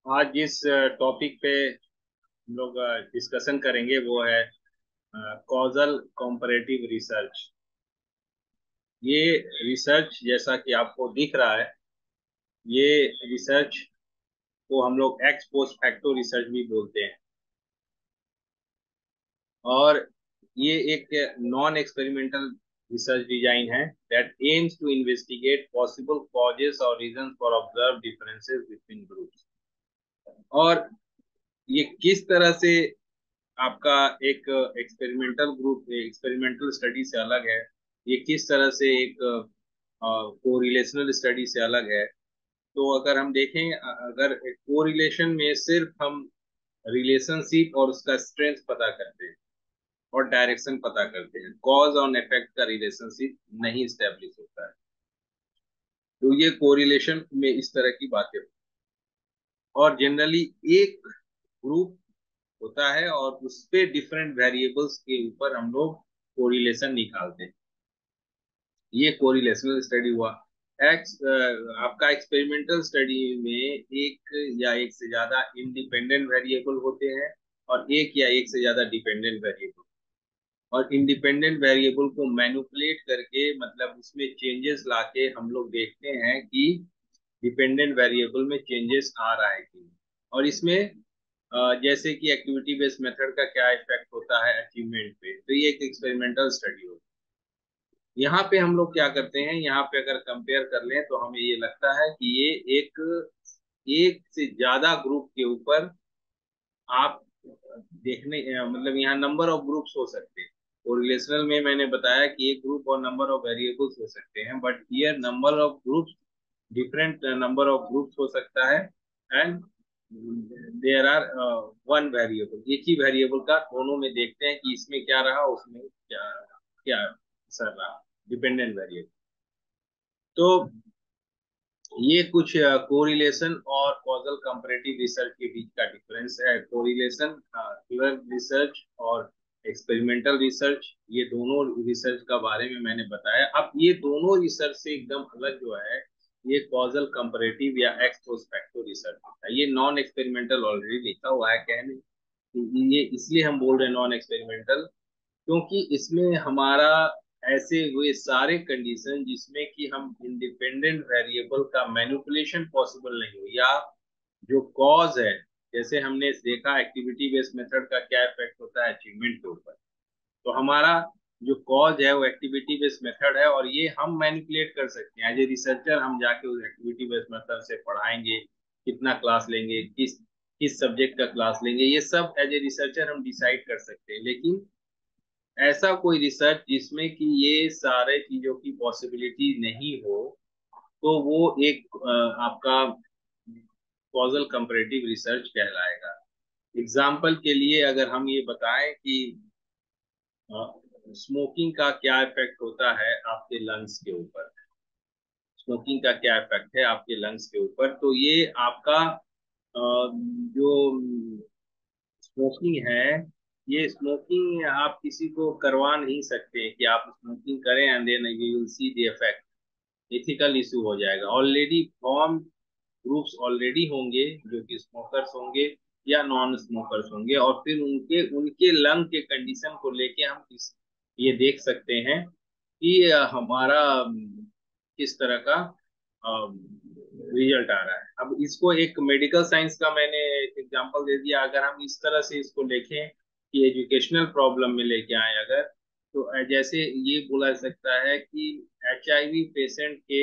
आज जिस टॉपिक पे हम लोग डिस्कशन करेंगे वो है कॉजल कॉम्परेटिव रिसर्च। ये रिसर्च जैसा कि आपको दिख रहा है, ये रिसर्च को हम लोग एक्स पोस्ट फैक्टो रिसर्च भी बोलते हैं। और ये एक नॉन एक्सपेरिमेंटल रिसर्च डिजाइन है that aims to investigate possible causes और reasons for observe differences between groups. और ये किस तरह से आपका एक एक्सपेरिमेंटल ग्रुप एक्सपेरिमेंटल स्टडी से अलग है, ये किस तरह से एक कोरिलेशनल स्टडी से अलग है। तो अगर हम देखें, अगर कोरिलेशन में सिर्फ हम रिलेशनशिप और उसका स्ट्रेंथ पता करते हैं और डायरेक्शन पता करते हैं, कॉज और इफेक्ट का रिलेशनशिप नहीं स्टेब्लिश होता है। तो ये कोरिलेशन में इस तरह की बातें, और जनरली एक ग्रुप होता है और उस पे डिफरेंट वेरिएबल्स के ऊपर हम लोग कोरिलेशन निकालते हैं। ये कोरिलेशनल स्टडी हुआ। एक्स आपका एक्सपेरिमेंटल स्टडी में एक या एक से ज्यादा इंडिपेंडेंट वेरिएबल होते हैं और एक या एक से ज्यादा डिपेंडेंट वेरिएबल। और इंडिपेंडेंट वेरिएबल को मैनिपुलेट करके, मतलब उसमें चेंजेस लाके हम लोग देखते हैं कि डिपेंडेंट वेरिएबल में चेंजेस आ रहा है कि नहीं। और इसमें जैसे कि एक्टिविटी बेस्ड मेथड का क्या इफेक्ट होता है अचीवमेंट पे, तो ये एक एक्सपेरिमेंटल स्टडी होती है। यहाँ पे हम लोग क्या करते हैं, यहाँ पे अगर कंपेयर कर लें तो हमें ये लगता है कि ये एक एक से ज्यादा ग्रुप के ऊपर आप देखने मतलब यहाँ नंबर ऑफ ग्रुप्स हो सकते हैं। और रिलेशनल में मैंने बताया कि एक ग्रुप और नंबर ऑफ वेरिएबल्स हो सकते हैं, but here number of groups, different number of groups हो सकता है। And there are one variable, एक ही वेरिएबल का दोनों में देखते हैं कि इसमें क्या रहा, उसमें क्या क्या असर रहा, डिपेंडेंट वेरिएबल। तो ये कुछ कोरिलेशन और कॉजल कंपैरेटिव रिसर्च के बीच का डिफरेंस है। कोरिलेशन रिसर्च और एक्सपेरिमेंटल रिसर्च, ये दोनों रिसर्च का बारे में मैंने बताया। अब ये दोनों रिसर्च से एकदम अलग जो है, ये कॉजल कंपैरेटिव या एक्स पोस्ट फैक्टो रिसर्च होता है। ये नॉन एक्सपेरिमेंटल ऑलरेडी लिखा हुआ है कहने, ये इसलिए हम बोल रहे हैं नॉन एक्सपेरिमेंटल, क्योंकि इसमें हमारा ऐसे हुए सारे कंडीशन जिसमें कि हम इंडिपेंडेंट वेरिएबल का मैनिपुलेशन पॉसिबल नहीं हो, या जो कॉज है, जैसे हमने देखा एक्टिविटी बेस्ड मेथड का क्या इफेक्ट होता है अचीवमेंट के ऊपर। तो हमारा जो कॉज है वो एक्टिविटी बेस्ड मेथड है, और ये हम मैनिपुलेट कर सकते हैं एज ए रिसर्चर। हम जाके उस एक्टिविटी बेस्ड मेथड से पढ़ाएंगे, कितना क्लास लेंगे, किस सब्जेक्ट का क्लास लेंगे, ये सब एज ए रिसर्चर हम डिसाइड कर सकते हैं। लेकिन ऐसा कोई रिसर्च जिसमें कि ये सारे चीजों की पॉसिबिलिटी नहीं हो, तो वो एक आपका कॉजल कंपैरेटिव रिसर्च कहलाएगा। एग्जाम्पल के लिए अगर हम ये बताएं कि स्मोकिंग का क्या इफेक्ट होता है आपके लंग्स के ऊपर, स्मोकिंग का क्या इफेक्ट है आपके लंग्स के ऊपर, तो ये आपका जो स्मोकिंग है, ये स्मोकिंग आप किसी को करवा नहीं सकते कि आप स्मोकिंग करें and then you will see the effect. Ethical issue हो जाएगा। ऑलरेडी फॉर्म ग्रुप्स ऑलरेडी होंगे जो कि स्मोकर्स होंगे या नॉन स्मोकर्स होंगे, और फिर उनके उनके लंग के कंडीशन को लेके हम ये देख सकते हैं कि हमारा किस तरह का रिजल्ट आ रहा है। अब इसको एक मेडिकल साइंस का मैंने एग्जांपल दे दिया। अगर हम इस तरह से इसको देखें कि एजुकेशनल प्रॉब्लम में लेके आए अगर, तो जैसे ये बोला जा सकता है कि HIV पेशेंट के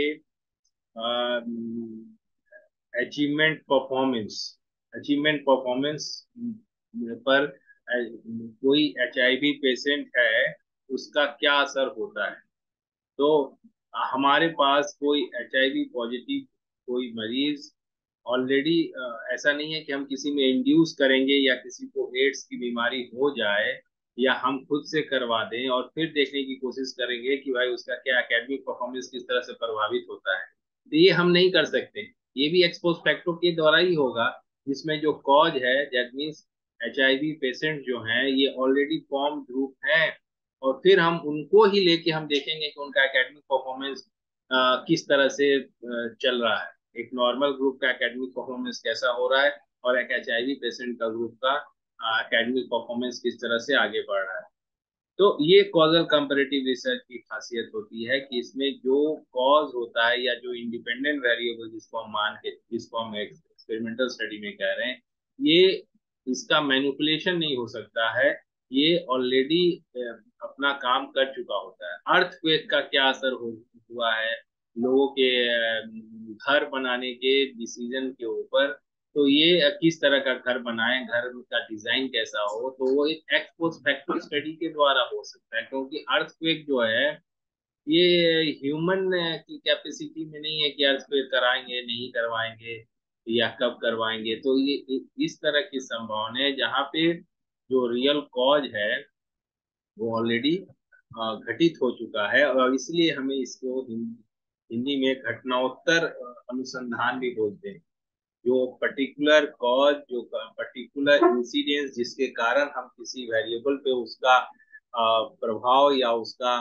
अचीवमेंट परफॉर्मेंस पर कोई HIV पेशेंट है, उसका क्या असर होता है। तो हमारे पास कोई HIV पॉजिटिव कोई मरीज ऑलरेडी, ऐसा नहीं है कि हम किसी में इंड्यूस करेंगे या किसी को एड्स की बीमारी हो जाए या हम खुद से करवा दें और फिर देखने की कोशिश करेंगे कि भाई उसका क्या एकेडमिक परफॉर्मेंस किस तरह से प्रभावित होता है। तो ये हम नहीं कर सकते। ये भी एक्सपोज फैक्टर के द्वारा ही होगा, जिसमें जो कॉज है दैट मीन्स HIV पेशेंट जो हैं ये ऑलरेडी फॉर्म ग्रुप हैं, और फिर हम उनको ही लेके हम देखेंगे कि उनका एकेडमिक परफॉर्मेंस किस तरह से चल रहा है, एक नॉर्मल ग्रुप का एकेडमिक परफॉर्मेंस कैसा हो रहा है, और एक HIV पेशेंट का ग्रुप का एकेडमिक परफॉर्मेंस किस तरह से आगे बढ़ रहा है। तो ये कॉजल कंपैरेटिव रिसर्च की खासियत होती है कि इसमें जो कॉज होता है या जो इंडिपेंडेंट वेरिएबल जिसको हम मान के जिसको हम एक्सपेरिमेंटल स्टडी में कह रहे हैं, ये इसका मैनिपुलेशन नहीं हो सकता है। ये ऑलरेडी अपना काम कर चुका होता है। अर्थक्वेक का क्या असर हुआ है लोगों के घर बनाने के डिसीजन के ऊपर, तो ये किस तरह का घर बनाए, घर का डिजाइन कैसा हो, तो वो एक एक्स पोस्ट फैक्टो स्टडी के द्वारा हो सकता है। क्योंकि अर्थक्वेक जो है ये ह्यूमन की कैपेसिटी में नहीं है कि अर्थक्वेक कराएंगे नहीं करवाएंगे या कब करवाएंगे। तो ये इस तरह की संभावना है जहाँ पे जो रियल कॉज है वो ऑलरेडी घटित हो चुका है, और इसलिए हमें इसको हिंदी में घटनाओत्तर अनुसंधान भी बोलते हैं। जो पर्टिकुलर कॉज, जो पर्टिकुलर इंसिडेंस जिसके कारण हम किसी वेरिएबल पे उसका प्रभाव या उसका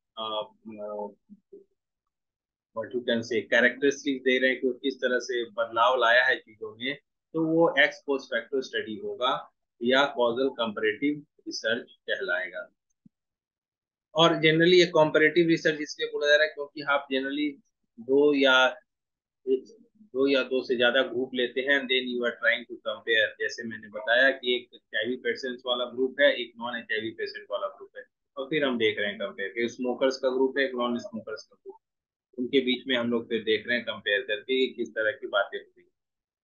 what you can say characteristic दे रहे हैं कि वो किस तरह से बदलाव लाया है चीजों में, तो वो एक्स पोस्ट फैक्टो स्टडी होगा या कॉजल कंपैरेटिव रिसर्च कहलाएगा। और जनरली ये कॉम्परेटिव रिसर्च इसलिए बोला जा रहा है क्योंकि आप जनरली दो या दो या दो से ज्यादा ग्रुप लेते हैं, then you are trying to compare. जैसे मैंने बताया कि एक HIV पेशेंट्स वाला ग्रुप है, एक नॉन HIV पेशेंट वाला ग्रुप है, और फिर हम देख रहे हैं कंपेयर के स्मोकर्स का ग्रुप है, एक नॉन स्मोकर्स का ग्रुप, उनके बीच में हम लोग फिर देख रहे हैं कंपेयर करके किस तरह की बातें होती हैं।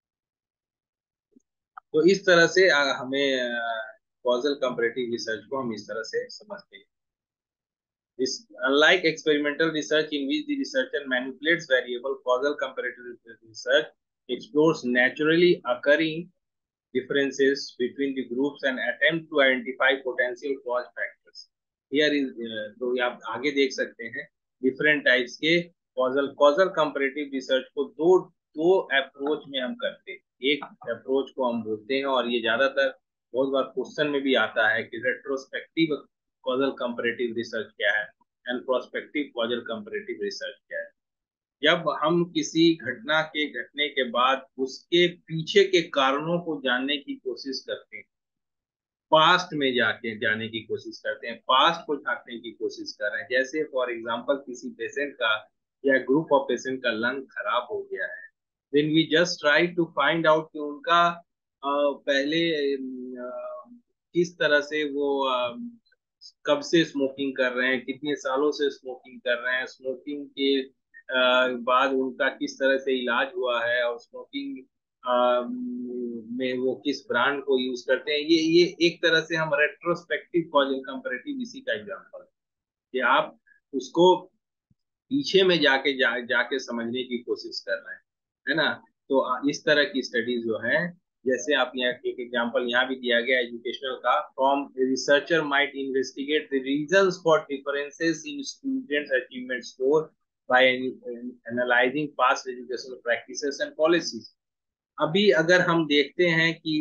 तो इस तरह से हमें कॉजल कंपैरेटिव रिसर्च को हम इस तरह से समझते हैं। This, unlike experimental research in which the researcher manipulates variable, causal comparative research explores naturally occurring differences between the groups and attempt to identify potential cause factors. Here is तो आप आगे देख सकते हैं different types के causal comparative research को दो दो अप्रोच में हम करते हैं। एक अप्रोच को हम बोलते हैं, और ये ज्यादातर बहुत बार क्वेश्चन में भी आता है कि रेट्रोस्पेक्टिव कॉजल कंपैरेटिव रिसर्च क्या है and prospective causal comparative research क्या है। जब हम किसी घटना के घटने के बाद उसके पीछे के कारणों को जानने की कोशिश करते हैं, पास्ट में जाके जाने की कोशिश करते हैं, पास्ट को झांकने की कोशिश कर रहे हैं। जैसे फॉर एग्जांपल किसी पेशेंट का या ग्रुप ऑफ पेशेंट का लंग खराब हो गया है, then we just try to find out कि उनका पहले किस तरह से वो कब से स्मोकिंग कर रहे हैं, कितने सालों से स्मोकिंग कर रहे हैं, स्मोकिंग के बाद उनका किस तरह से इलाज हुआ है, और स्मोकिंग में वो किस ब्रांड को यूज करते हैं। ये एक तरह से हम रेट्रोस्पेक्टिव कॉजल कंपैरेटिव इसी का एग्जांपल है कि आप उसको पीछे में जाके समझने की कोशिश कर रहे हैं, है ना। तो इस तरह की स्टडीज जो है, जैसे आप यहाँ एक एग्जांपल यहाँ भी दिया गया एजुकेशनल का, from researcher might investigate the reasons for differences in students achievement score by analysing past educational practices and policies. अभी अगर हम देखते हैं कि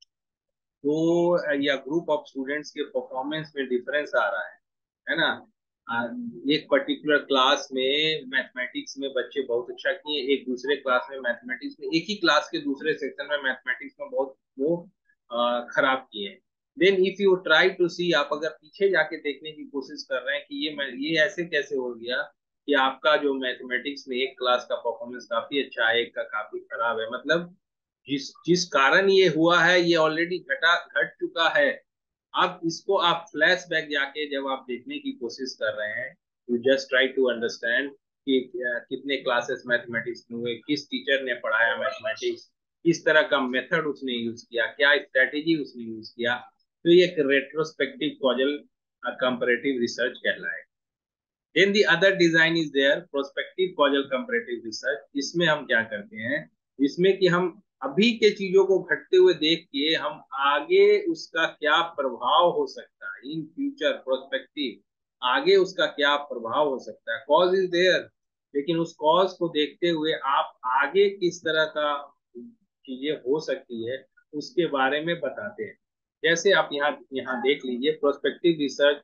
दो या ग्रुप ऑफ स्टूडेंट्स के परफॉर्मेंस में डिफरेंस आ रहा है ना। आ, एक पर्टिकुलर क्लास में मैथमेटिक्स में बच्चे बहुत अच्छा किए, एक दूसरे क्लास में मैथमेटिक्स में, एक ही क्लास के दूसरे सेक्शन में मैथमेटिक्स में बहुत वो खराब किए। Then if you try to see, आप अगर पीछे जाके देखने की कोशिश कर रहे हैं कि ये ऐसे कैसे हो गया कि आपका जो मैथमेटिक्स में एक क्लास का परफॉर्मेंस काफी अच्छा है, एक का काफी खराब है, मतलब जिस जिस कारण ये हुआ है ये ऑलरेडी घट चुका है। अब इसको आप फ्लैश बैक जाके जब आप देखने की कोशिश कर रहे हैं, you just try to understand कि कितने क्लासेस मैथमेटिक्स में हुए, किस टीचर ने पढ़ाया मैथमेटिक्स, किस तरह का मेथड उसने यूज किया, क्या स्ट्रेटेजी उसने यूज किया। तो ये रेट्रोस्पेक्टिव कॉजल कंपैरेटिव रिसर्च कहलाएगा। Then the other design is there, prospective causal comparative research। इसमें हम क्या करते हैं, इसमें कि हम अभी के चीजों को घटते हुए देख के हम आगे उसका क्या प्रभाव हो सकता है, इन फ्यूचर प्रोस्पेक्टिव आगे उसका क्या प्रभाव हो सकता है। कॉज इज देयर, लेकिन उस कॉज को देखते हुए आप आगे किस तरह का चीजें हो सकती है उसके बारे में बताते हैं। जैसे आप यहाँ यहाँ देख लीजिए, prospective research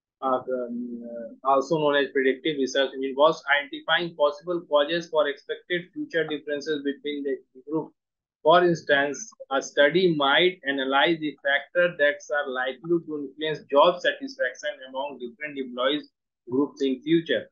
also known as predictive research, involves identifying possible causes for expected future differences between the group For instance, a study might analyze the factors that are likely to influence job satisfaction among different employees groups in future.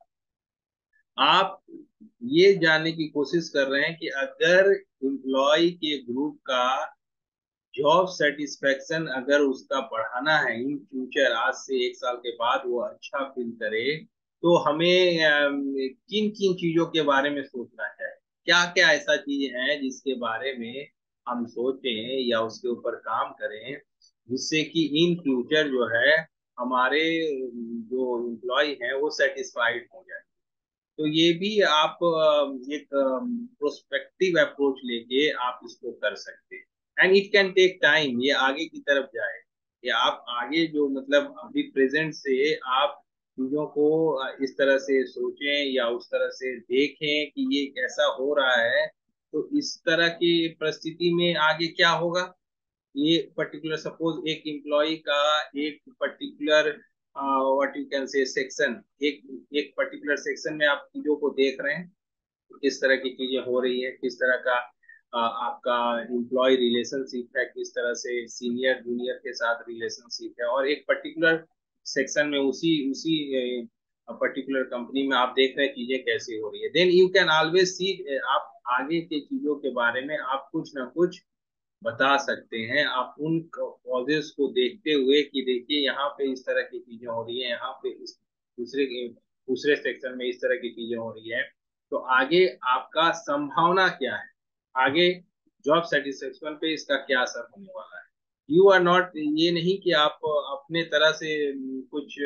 आप ये जानने की कोशिश कर रहे हैं कि अगर एम्प्लॉय के ग्रुप का जॉब सेटिस्फेक्शन अगर उसका बढ़ाना है इन फ्यूचर, आज से 1 साल के बाद वो अच्छा फील करे, तो हमें किन किन चीजों के बारे में सोचना चाहिए, क्या क्या ऐसा चीज है जिसके बारे में हम सोचें या उसके ऊपर काम करें, जिससे कि इन फ्यूचर जो है हमारे जो एम्प्लॉय हैं वो सेटिस्फाइड हो जाए। तो ये भी आप एक प्रोस्पेक्टिव अप्रोच लेके आप इसको कर सकते हैं। And it can take time, ये आगे की तरफ जाए। ये आप आगे जो मतलब अभी प्रेजेंट से आप चीजों को इस तरह से सोचें या उस तरह से देखें कि ये कैसा हो रहा है, तो इस तरह की परिस्थिति में आगे क्या होगा। ये पर्टिकुलर सपोज एक एम्प्लॉय का एक particular what you can say section, एक एक पर्टिकुलर सेक्शन में आप चीजों को देख रहे हैं, किस तरह की चीजें हो रही है, किस तरह का आपका एम्प्लॉय रिलेशनशिप है, किस तरह से सीनियर जूनियर के साथ रिलेशनशिप है, और एक पर्टिकुलर सेक्शन में उसी उसी पर्टिकुलर कंपनी में आप देख रहे हैं चीजें कैसे हो रही है। Then you can always see, आप आगे के चीजों के बारे में आप कुछ ना कुछ बता सकते हैं, आप उन कॉजेस को देखते हुए कि देखिए यहाँ पे इस तरह की चीजें हो रही है, यहाँ पे इस दूसरे दूसरे सेक्शन में इस तरह की चीजें हो रही है, तो आगे आपका संभावना क्या है, आगे जॉब सेटिस्फेक्शन पे इसका क्या असर होने वाला है। यू आर नॉट, ये नहीं कि आप अपने तरह से कुछ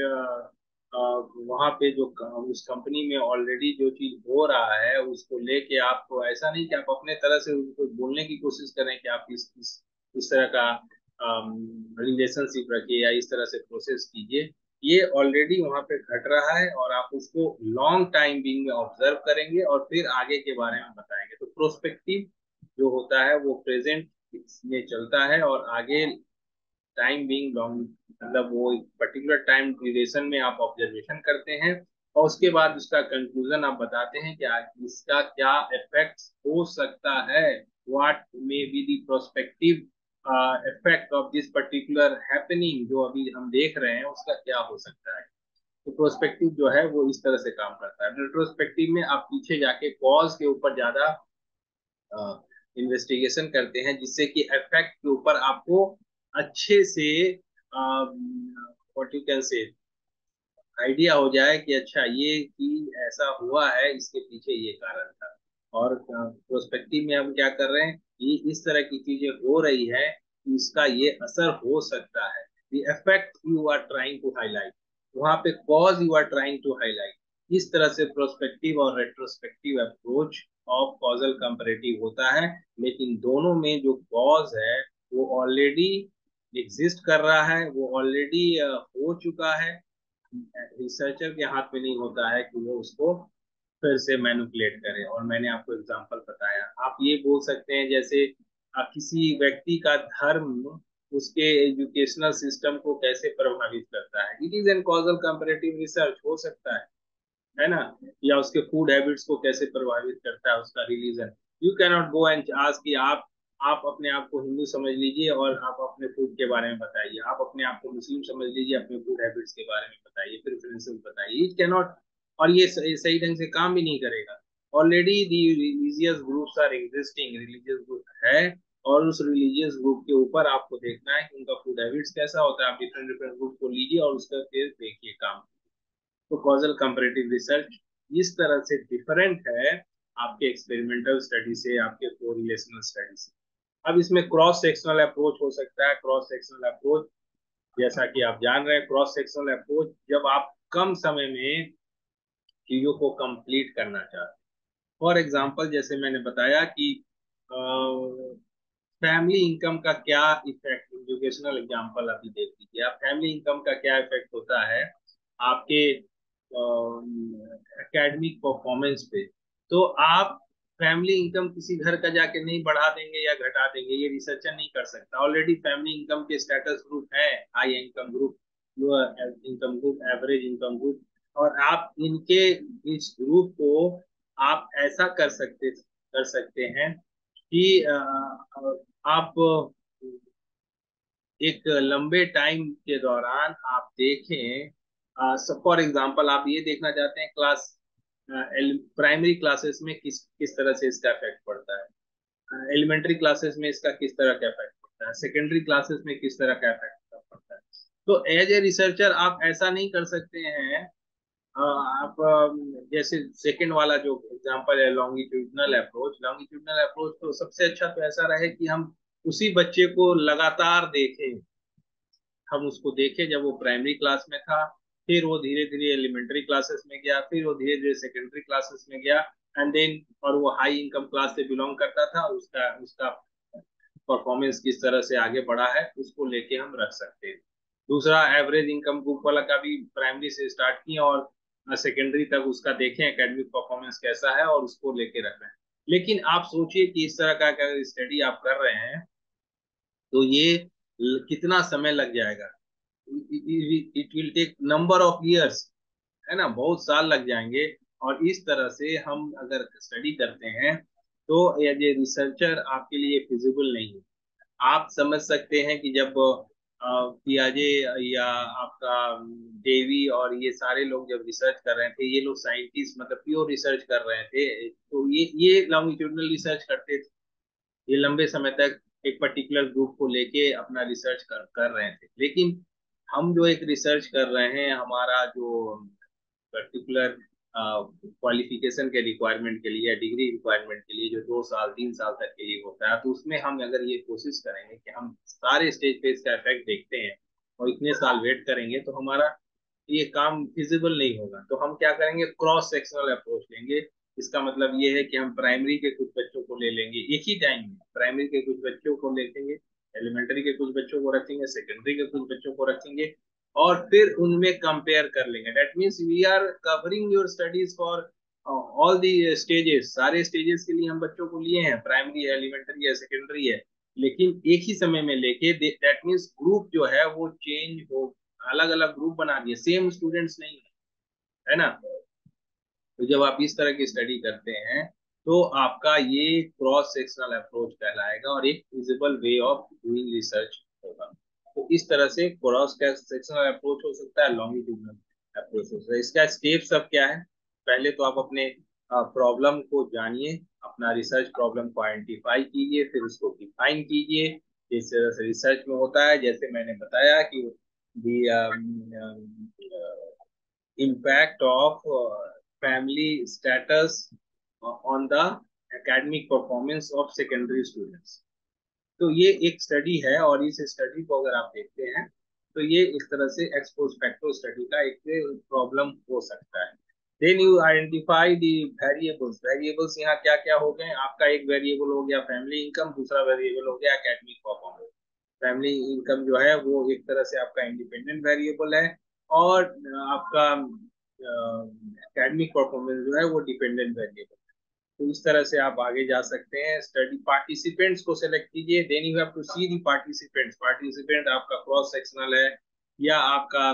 वहां पे जो उस कंपनी में ऑलरेडी जो चीज हो रहा है उसको लेके आप, ऐसा नहीं कि आप अपने तरह से उसको बोलने की कोशिश करें कि आप इस तरह का रिलेशनशिप रखिए या इस तरह से प्रोसेस कीजिए। ये ऑलरेडी वहां पे घट रहा है और आप उसको लॉन्ग टाइम बीइंग में ऑब्जर्व करेंगे और फिर आगे के बारे में बताएंगे। तो प्रोस्पेक्टिव जो होता है वो प्रेजेंट में चलता है और आगे टाइम बीइंग लॉन्ग, मतलब वो एक पर्टिकुलर टाइम ड्यूरेशन में आप ऑब्जर्वेशन करते हैं और उसके बाद उसका कंक्लूजन आप बताते हैं कि इसका क्या इफेक्ट हो सकता है, what may be the prospective effect of this particular happening जो अभी हम देख रहे हैं उसका क्या हो सकता है। तो प्रोस्पेक्टिव जो है वो इस तरह से काम करता है। रेट्रोस्पेक्टिव में आप पीछे जाके कॉज के ऊपर ज्यादा इन्वेस्टिगेशन करते हैं, जिससे कि इफेक्ट के ऊपर आपको अच्छे से what you can say idea हो जाए कि अच्छा ये चीज ऐसा हुआ है, इसके पीछे ये कारण था। और प्रोस्पेक्टिव में हम क्या कर रहे हैं, ये इस तरह की चीजें हो रही है, इसका ये असर हो सकता है। The effect you are trying to highlight, वहां पे cause you are trying to highlight. इस तरह से प्रोस्पेक्टिव और retrospective approach of causal comparative होता है। लेकिन दोनों में जो कॉज है वो ऑलरेडी एग्जिस्ट कर रहा है, वो ऑलरेडी हो चुका है। रिसर्चर के हाथ में नहीं होता है कि वो उसको फिर से मैनिपुलेट करे। और मैंने आपको एग्जांपल बताया, आप ये बोल सकते हैं जैसे किसी व्यक्ति का धर्म उसके एजुकेशनल सिस्टम को कैसे प्रभावित करता है, it is an causal comparative research हो सकता है ना। या उसके फूड हैबिट्स को कैसे प्रभावित करता है उसका religion. You cannot go and ask कि आप अपने आप को हिंदू समझ लीजिए और आप अपने फूड के बारे में बताइए, आप अपने आप को मुस्लिम समझ लीजिए, अपने फूड हैबिट्स के बारे में बताइए, प्रेफरेंसेस बताइए, इट कैनॉट। और ये सही ढंग से काम भी नहीं करेगा। Already the religious groups are existing, religious group है, और उस रिलीजियस ग्रुप के ऊपर आपको देखना है कि उनका फूड हैबिट्स कैसा होता है। आप डिफरेंट डिफरेंट ग्रुप को लीजिए और उसका फिर देखिए काम। तो कॉजल कंपैरेटिव रिसर्च इस तरह से डिफरेंट है आपके एक्सपेरिमेंटल स्टडी से, आपके कोरिलेशनल स्टडी से। अब इसमें क्रॉस सेक्शनल अप्रोच हो सकता है। क्रॉस सेक्शनल अप्रोच, जैसा कि आप जान रहे हैं, क्रॉस सेक्शनल अप्रोच जब आप कम समय में चीजों को कंप्लीट करना चाहते हैं। फॉर एग्जांपल जैसे मैंने बताया कि फैमिली इनकम का क्या इफेक्ट, एजुकेशनल एग्जांपल अभी देख लीजिए आप, फैमिली इनकम का क्या इफेक्ट होता है आपके एकेडमिक परफॉर्मेंस पे। तो आप फैमिली इनकम किसी घर का जाके नहीं बढ़ा देंगे या घटा देंगे, ये रिसर्चर नहीं कर सकता। ऑलरेडी फैमिली इनकम के स्टेटस ग्रुप है, high income group, lower income group, average income group. और आप इनके इस ग्रुप को आप ऐसा कर सकते हैं कि आप एक लंबे टाइम के दौरान आप देखें, फॉर एग्जांपल आप ये देखना चाहते हैं क्लास प्राइमरी क्लासेस में किस किस तरह से इसका इफेक्ट पड़ता है, एलिमेंट्री क्लासेस में इसका किस तरह का इफेक्ट पड़ता है, सेकेंडरी क्लासेस में किस तरह का इफेक्ट पड़ता है। तो एज ए रिसर्चर आप ऐसा नहीं कर सकते हैं। आप जैसे सेकंड वाला जो एग्जांपल है लॉन्गिट्यूडनल अप्रोच तो सबसे अच्छा तो ऐसा रहे कि हम उसी बच्चे को लगातार देखें। हम उसको देखें जब वो प्राइमरी क्लास में था, फिर वो धीरे धीरे एलिमेंट्री क्लासेस में गया, फिर वो धीरे धीरे सेकेंडरी क्लासेस में गया, एंड देन और वो हाई इनकम क्लास से बिलोंग करता था, उसका उसका परफॉर्मेंस किस तरह से आगे बढ़ा है उसको लेके हम रख सकते हैं। दूसरा एवरेज इनकम ग्रुप वाला का भी प्राइमरी से स्टार्ट किया और सेकेंडरी तक उसका देखें एकेडमिक परफॉर्मेंस कैसा है और उसको लेके रख रहे हैं। लेकिन आप सोचिए कि इस तरह का अगर स्टडी आप कर रहे हैं तो ये कितना समय लग जाएगा। It will take number of years, है ना, बहुत साल लग जाएंगे। और इस तरह से हम अगर स्टडी करते हैं तो एज ए रिसर्चर आपके लिए फिजिबल नहीं है। आप समझ सकते हैं कि जब पियाजे या आपका डेवी और ये सारे लोग जब रिसर्च कर रहे थे, ये लोग साइंटिस्ट मतलब प्योर रिसर्च कर रहे थे, तो ये लॉन्गिट्यूडनल रिसर्च करते थे। ये लंबे समय तक एक पर्टिकुलर ग्रुप को लेके अपना रिसर्च कर रहे थे। लेकिन हम जो एक रिसर्च कर रहे हैं, हमारा जो पर्टिकुलर क्वालिफिकेशन के रिक्वायरमेंट के लिए, डिग्री रिक्वायरमेंट के लिए जो 2 साल 3 साल तक के लिए होता है, तो उसमें हम अगर ये कोशिश करेंगे कि हम सारे स्टेज पे इसका इफेक्ट देखते हैं और इतने साल वेट करेंगे तो हमारा ये काम फिजिबल नहीं होगा। तो हम क्या करेंगे, क्रॉस सेक्शनल अप्रोच लेंगे। इसका मतलब ये है कि हम प्राइमरी के कुछ बच्चों को ले लेंगे एक ही टाइम में, प्राइमरी के कुछ बच्चों को लेंगे, एलिमेंट्री के कुछ बच्चों को रखेंगे, सेकेंडरी के कुछ बच्चों को रखेंगे, और फिर उनमें कंपेयर कर लेंगे। That means we are covering your studies for all the stages. सारे स्टेजेस के लिए हम बच्चों को लिए हैं, प्राइमरी है, एलिमेंट्री है, सेकेंडरी है, लेकिन एक ही समय में लेके। दैट मीन्स ग्रुप जो है वो चेंज हो, अलग अलग ग्रुप बना दिए, सेम स्टूडेंट्स नहीं है ना। तो जब आप इस तरह की स्टडी करते हैं तो आपका ये क्रॉस सेक्शनल अप्रोच कहलाएगा और एक feasible way of doing research होगा। तो इस तरह से क्रॉस सेक्शनल अप्रोच हो सकता है, लॉन्गिट्यूडनल अप्रोच हो सकता है। इसका स्टेप सब क्या है, पहले तो आप अपने प्रॉब्लम को जानिए, अपना रिसर्च प्रॉब्लम को आइडेंटिफाई कीजिए, फिर उसको डिफाइन कीजिए जिस तरह से रिसर्च में होता है। जैसे मैंने बताया कि दी impact of family status on the academic performance of secondary students। तो ये एक स्टडी है और इस स्टडी को अगर आप देखते हैं तो ये इस तरह से एक्सपोज फैक्टर स्टडी का एक प्रॉब्लम हो सकता है। Then you identify the variables. Variables यहाँ क्या क्या हो गए, आपका एक वेरिएबल हो गया फैमिली इनकम, दूसरा वेरिएबल हो गया एकेडमिक परफॉर्मेंस। फैमिली इनकम जो है वो एक तरह से आपका इंडिपेंडेंट वेरिएबल है, और आपका एकेडमिक परफॉर्मेंस जो है वो डिपेंडेंट वेरिएबल। तो इस तरह से आप आगे जा सकते हैं। स्टडी पार्टिसिपेंट्स को सिलेक्ट कीजिए, then you have to see the participants. Participant आपका क्रॉस सेक्शनल है या आपका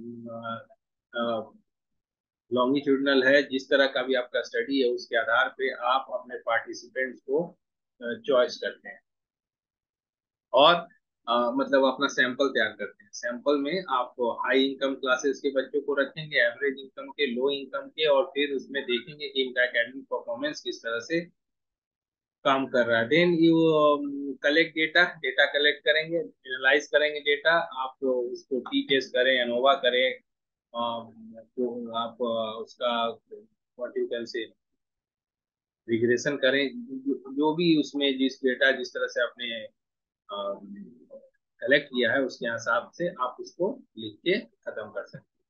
लॉन्गिट्यूडनल है, जिस तरह का भी आपका स्टडी है उसके आधार पे आप अपने पार्टिसिपेंट्स को चॉइस करते हैं और मतलब अपना सैंपल तैयार करते हैं। सैंपल में आप हाई इनकम क्लासेस के बच्चों को रखेंगे, एवरेज इनकम के, लो इनकम के, और फिर उसमें देखेंगे कि इनका एकेडमिक परफॉर्मेंस किस तरह से काम कर रहा है। Then you collect data. Data collect करेंगे, एनालाइज करेंगे डेटा। आप तो उसको टी टेस्ट करें, एनोवा करें, तो आप उसका what you can say regression करें, जो भी उसमें जिस डेटा जिस तरह से आपने कलेक्ट किया है उसके हिसाब से आप उसको लिख के खत्म कर सकते हैं।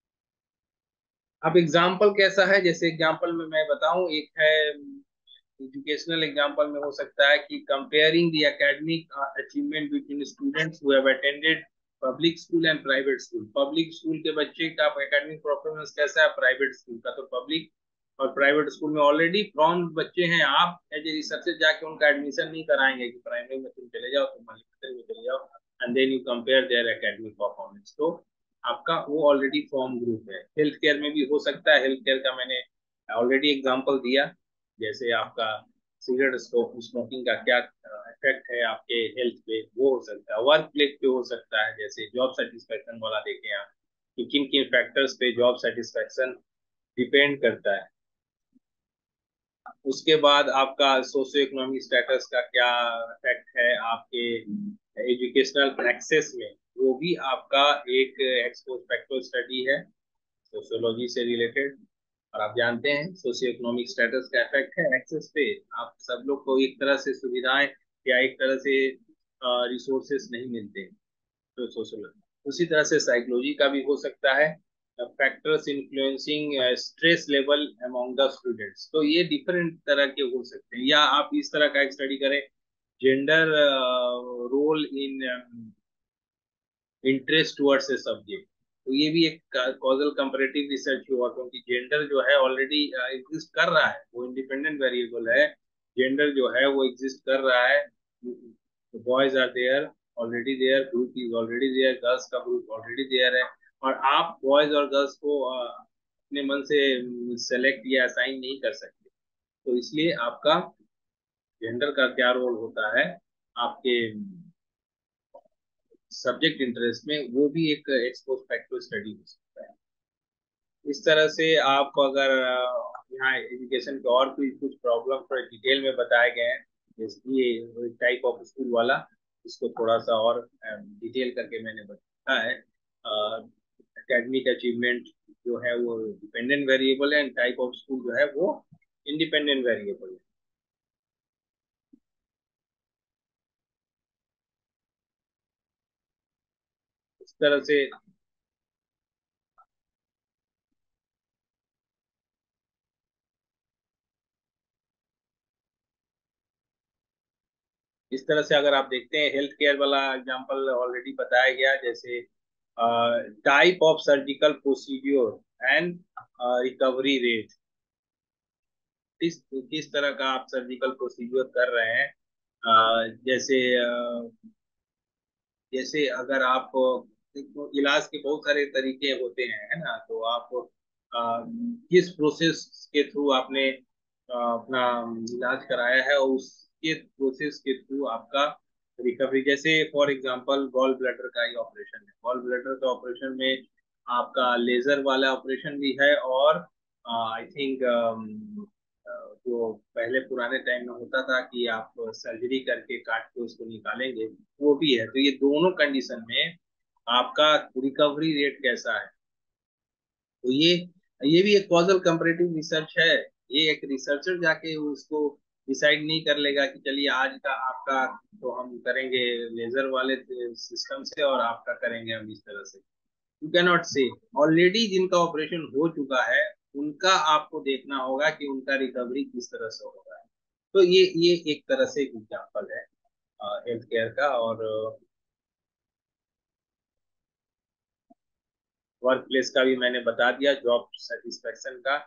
अब एग्जाम्पल कैसा है, जैसे एग्जाम्पल में मैं बताऊं, एक है एजुकेशनल एग्जांपल में हो सकता है कि comparing the academic achievement between students who have attended public school and private school. Public school के बच्चे का एकेडमिक परफॉर्मेंस कैसा है, प्राइवेट स्कूल का। तो पब्लिक और प्राइवेट स्कूल में ऑलरेडी फ्रॉम बच्चे हैं, आप एज ए रिसर्चर जाके उनका एडमिशन नहीं कराएंगे कि प्राइमरी में तुम चले जाओ, तुम एलिमेंट्री में चले जाओ, and then you compare their academic performance. तो आपका वो ऑलरेडी फॉर्म ग्रुप है। हेल्थ केयर में भी हो सकता है, हेल्थ केयर का मैंने ऑलरेडी एग्जाम्पल दिया। जैसे आपका सिगरेट स्मोकिंग का क्या इफेक्ट है आपके हेल्थ पे, वो हो सकता है। वर्क प्लेस पे हो सकता है, जैसे जॉब सेटिस्फेक्शन वाला देखें आप कि किन किन फैक्टर्स पे जॉब सेटिस्फेक्शन डिपेंड करता है। उसके बाद आपका सोशियो इकोनॉमिक स्टेटस का क्या इफेक्ट है आपके एजुकेशनल एक्सेस में, वो भी आपका एक एक्सपोज फैक्टर स्टडी है सोशियोलॉजी से रिलेटेड। और आप जानते हैं सोशियो इकोनॉमिक स्टेटस का इफेक्ट है एक्सेस पे। आप सब लोग को एक तरह से सुविधाएं या एक तरह से रिसोर्सेस नहीं मिलते, तो सोशियोलॉजी उसी तरह से साइकोलॉजी का भी हो सकता है। Factors influencing stress level among the students, तो ये डिफरेंट तरह के हो सकते हैं। या आप इस तरह का एक स्टडी करें, gender role in interest towards a subject, तो ये भी एक कॉजल कंपैरेटिव रिसर्च हुआ, क्योंकि जेंडर जो है ऑलरेडी एग्जिस्ट कर रहा है, वो इंडिपेंडेंट वेरिएबल है। जेंडर जो है वो एग्जिस्ट कर रहा है, boys are there already, their group is already there, girls का ग्रुप ऑलरेडी देयर है। और आप बॉयज और गर्ल्स को अपने मन से सेलेक्ट या असाइन नहीं कर सकते। तो इसलिए आपका जेंडर का क्या रोल होता है आपके सब्जेक्ट इंटरेस्ट में, वो भी एक एक्सपोज फैक्टर स्टडी हो सकता है। इस तरह से आप अगर यहाँ एजुकेशन के और भी कुछ प्रॉब्लम थोड़े डिटेल में बताए गए हैं, जैसे ये टाइप ऑफ स्कूल वाला, इसको थोड़ा सा और डिटेल करके मैंने बताया है। एकेडमिक अचीवमेंट जो है वो डिपेंडेंट वेरिएबल है, एंड टाइप ऑफ स्कूल जो है वो इंडिपेंडेंट वेरिएबल है। इस तरह से अगर आप देखते हैं, हेल्थ केयर वाला एग्जांपल ऑलरेडी बताया गया, जैसे type of surgical procedure and recovery rate, किस किस तरह का आप सर्जिकल प्रोसीड्योर कर रहे हैं। जैसे अगर आप देखो, इलाज के बहुत सारे तरीके होते हैं, है ना, तो आप किस प्रोसेस के थ्रू आपने अपना इलाज कराया है, और उसके प्रोसेस के थ्रू आपका रिकवरी, जैसे फॉर एग्जांपल गॉल ब्लैडर का ही ऑपरेशन है। गॉल ब्लैडर का ऑपरेशन में आपका लेजर वाला ऑपरेशन भी है, और आई थिंक जो पहले पुराने टाइम में होता था कि आप सर्जरी करके काट के उसको निकालेंगे, वो भी है। तो ये दोनों कंडीशन में आपका रिकवरी रेट कैसा है, तो ये भी एक कॉजल कंपैरेटिव रिसर्च है। ये एक रिसर्चर जाके उसको डिसाइड नहीं कर लेगा कि चलिए आज का आपका तो हम करेंगे लेजर वाले सिस्टम से, और आपका करेंगे हम इस तरह से। You can not say, already जिनका ऑपरेशन हो चुका है उनका आपको देखना होगा कि उनका रिकवरी किस तरह से होगा। तो ये एक तरह से एग्जाम्पल है हेल्थ केयर का। और वर्क प्लेस का भी मैंने बता दिया, जॉब सेटिस्फेक्शन का,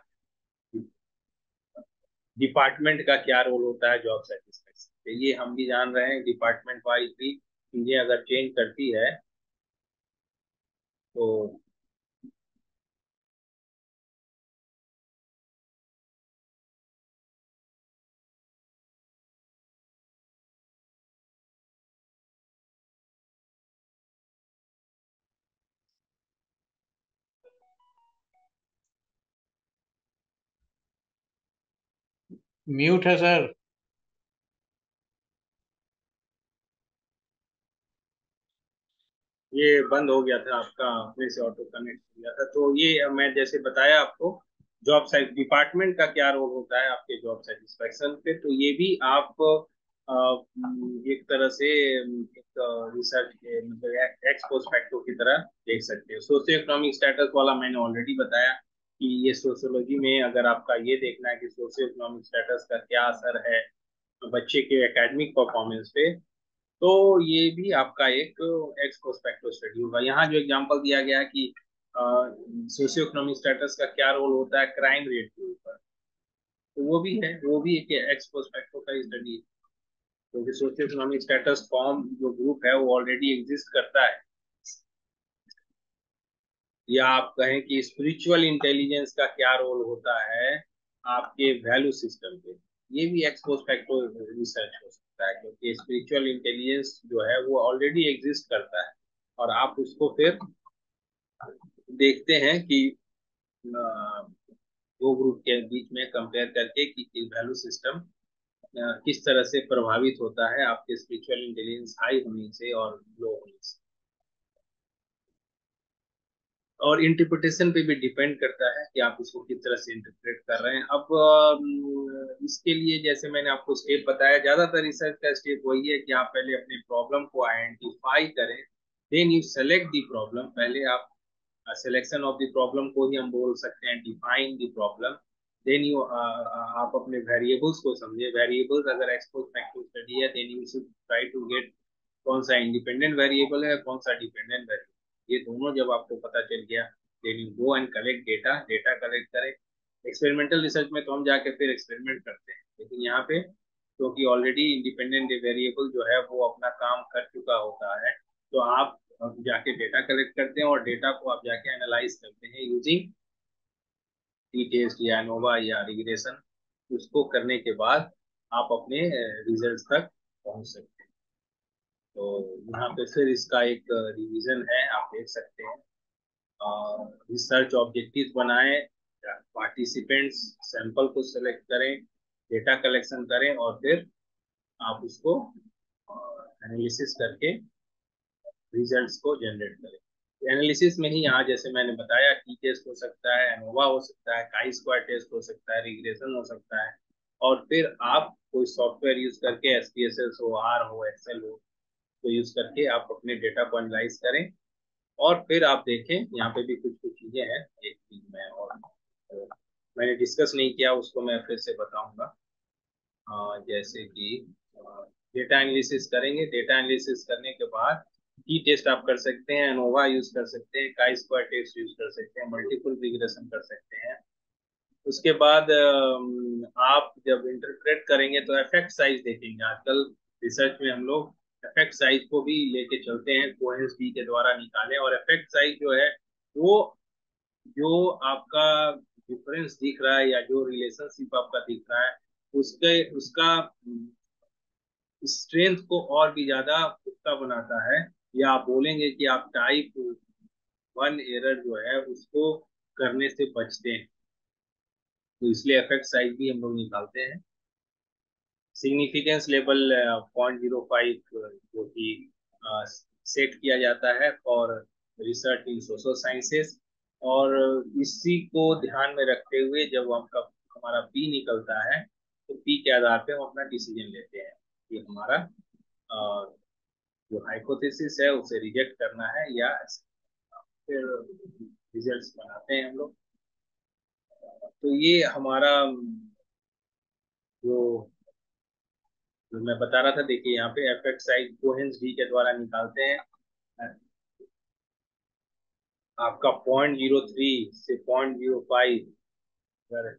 डिपार्टमेंट का क्या रोल होता है जॉब सेटिस्फेक्शन, ये हम भी जान रहे हैं। डिपार्टमेंट वाइज भी चीजें अगर चेंज करती है तो। म्यूट है सर। ये बंद हो गया था आपका, अपने से ऑटो कनेक्ट हो गया था। तो ये मैं जैसे बताया आपको, जॉब साइट डिपार्टमेंट का क्या रोल होता है आपके जॉब सेटिस्फेक्शन पे, तो ये भी आप एक तरह से एक रिसर्च के मतलब एक्स पोस्ट फैक्टो की तरह देख सकते हो। सोशियो इकोनॉमिक स्टेटस वाला मैंने ऑलरेडी बताया कि ये सोशियोलॉजी में अगर आपका ये देखना है कि सोशियो इकोनॉमिक स्टेटस का क्या असर है बच्चे के एकेडमिक परफॉर्मेंस पे, तो ये भी आपका एक एक्स प्रोस्पेक्टिव स्टडी होगा। यहाँ जो एग्जांपल दिया गया कि सोशियो इकोनॉमिक स्टेटस का क्या रोल होता है क्राइम रेट के ऊपर, तो वो भी है, वो भी एक एक्स प्रोस्पेक्टिव का स्टडी है, क्योंकि सोशियो इकोनॉमिक स्टेटस फॉर्म जो ग्रुप है वो ऑलरेडी एग्जिस्ट करता है। या आप कहें कि स्पिरिचुअल इंटेलिजेंस का क्या रोल होता है आपके वैल्यू सिस्टम पे, ये भी एक्स पोस्ट फैक्टो रिसर्च हो सकता है, क्योंकि स्पिरिचुअल इंटेलिजेंस जो है वो ऑलरेडी एग्जिस्ट करता है, और आप उसको फिर देखते हैं कि दो ग्रुप के बीच में कंपेयर करके कि वैल्यू सिस्टम किस तरह से प्रभावित होता है आपके स्पिरिचुअल इंटेलिजेंस हाई होने से और लो होने से। और इंटरप्रिटेशन पे भी डिपेंड करता है कि आप उसको किस तरह से इंटरप्रेट कर रहे हैं। अब इसके लिए जैसे मैंने आपको स्टेप बताया, ज्यादातर रिसर्च का स्टेप वही है कि आप पहले अपने प्रॉब्लम को आइडेंटिफाई करें, then you select the problem. पहले आप सिलेक्शन ऑफ द प्रॉब्लम को ही हम बोल सकते हैं define the problem. Then you आप अपने वेरिएबल्स को समझे। वेरिएबल्स अगर एक्सपोज फैक्टर स्टडी है, then you should try to get कौन सा इंडिपेंडेंट वेरिएबल है, कौन सा डिपेंडेंट वेरिएबल। ये दोनों जब आपको पता चल गया, then you go and collect data. Data collect करें। एक्सपेरिमेंटल रिसर्च में तो हम जाके फिर एक्सपेरिमेंट करते हैं, लेकिन यहाँ पे क्योंकि ऑलरेडी इंडिपेंडेंट वेरिएबल जो है वो अपना काम कर चुका होता है, तो आप जाके डेटा कलेक्ट करते हैं और डेटा को आप जाके एनालाइज करते हैं यूजिंग टी टेस्ट या एनोवा या रिग्रेशन। उसको करने के बाद आप अपने रिजल्ट तक पहुंच सकते हैं। तो यहाँ पे फिर इसका एक रिवीजन है, आप देख सकते हैं। रिसर्च ऑब्जेक्टिव बनाएं, पार्टिसिपेंट्स सैंपल को सेलेक्ट करें, डेटा कलेक्शन करें, और फिर आप उसको एनालिसिस करके रिजल्ट्स को जनरेट करें। एनालिसिस में ही यहाँ जैसे मैंने बताया टी टेस्ट हो सकता है, एनोवा हो सकता है, काई स्क्वायर टेस्ट हो सकता है, रिग्रेशन हो सकता है, और फिर आप कोई सॉफ्टवेयर यूज करके एसपीएसएस हो, आर हो, एक्सेल हो, तो यूज करके आप अपने डेटा को एनालाइज करें। और फिर आप देखें यहाँ पे भी कुछ कुछ चीजें हैं, एक चीज मैं और मैंने डिस्कस नहीं किया, उसको मैं फिर से बताऊंगा। जैसे कि डेटा एनालिसिस करेंगे। डेटा एनालिसिस करने के बाद की टेस्ट आप कर सकते हैं, एनोवा यूज कर सकते हैं, काई स्क्वायर टेस्ट यूज कर सकते हैं, मल्टीपल रिग्रेशन कर सकते हैं। उसके बाद आप जब इंटरप्रेट करेंगे तो इफेक्ट साइज देखेंगे। आजकल रिसर्च में हम लोग इफेक्ट साइज को भी लेके चलते हैं, कोहेंस बी के द्वारा निकाले। और इफेक्ट साइज जो है वो जो आपका डिफरेंस दिख रहा है या जो रिलेशनशिप आपका दिख रहा है, उसके उसका स्ट्रेंथ को और भी ज्यादा पुख्ता बनाता है। या आप बोलेंगे कि आप टाइप वन एरर जो है उसको करने से बचते हैं। तो इसलिए इफेक्ट साइज भी हम लोग निकालते हैं। सिग्निफिकेंस लेवल 0.05 जो कि सेट किया जाता है for research in social sciences. और इसी को ध्यान में रखते हुए जब हमका हमारा पी निकलता है, तो पी के आधार पे हम अपना डिसीजन लेते हैं कि हमारा जो हाइपोथेसिस है उसे रिजेक्ट करना है, या फिर रिजल्ट्स बनाते हैं हम लोग। तो ये हमारा जो जो मैं बता रहा था, देखिए यहाँ पे इफेक्ट साइज कोहेंस डी के द्वारा निकालते हैं। आपका 0.03 से 0.05, अगर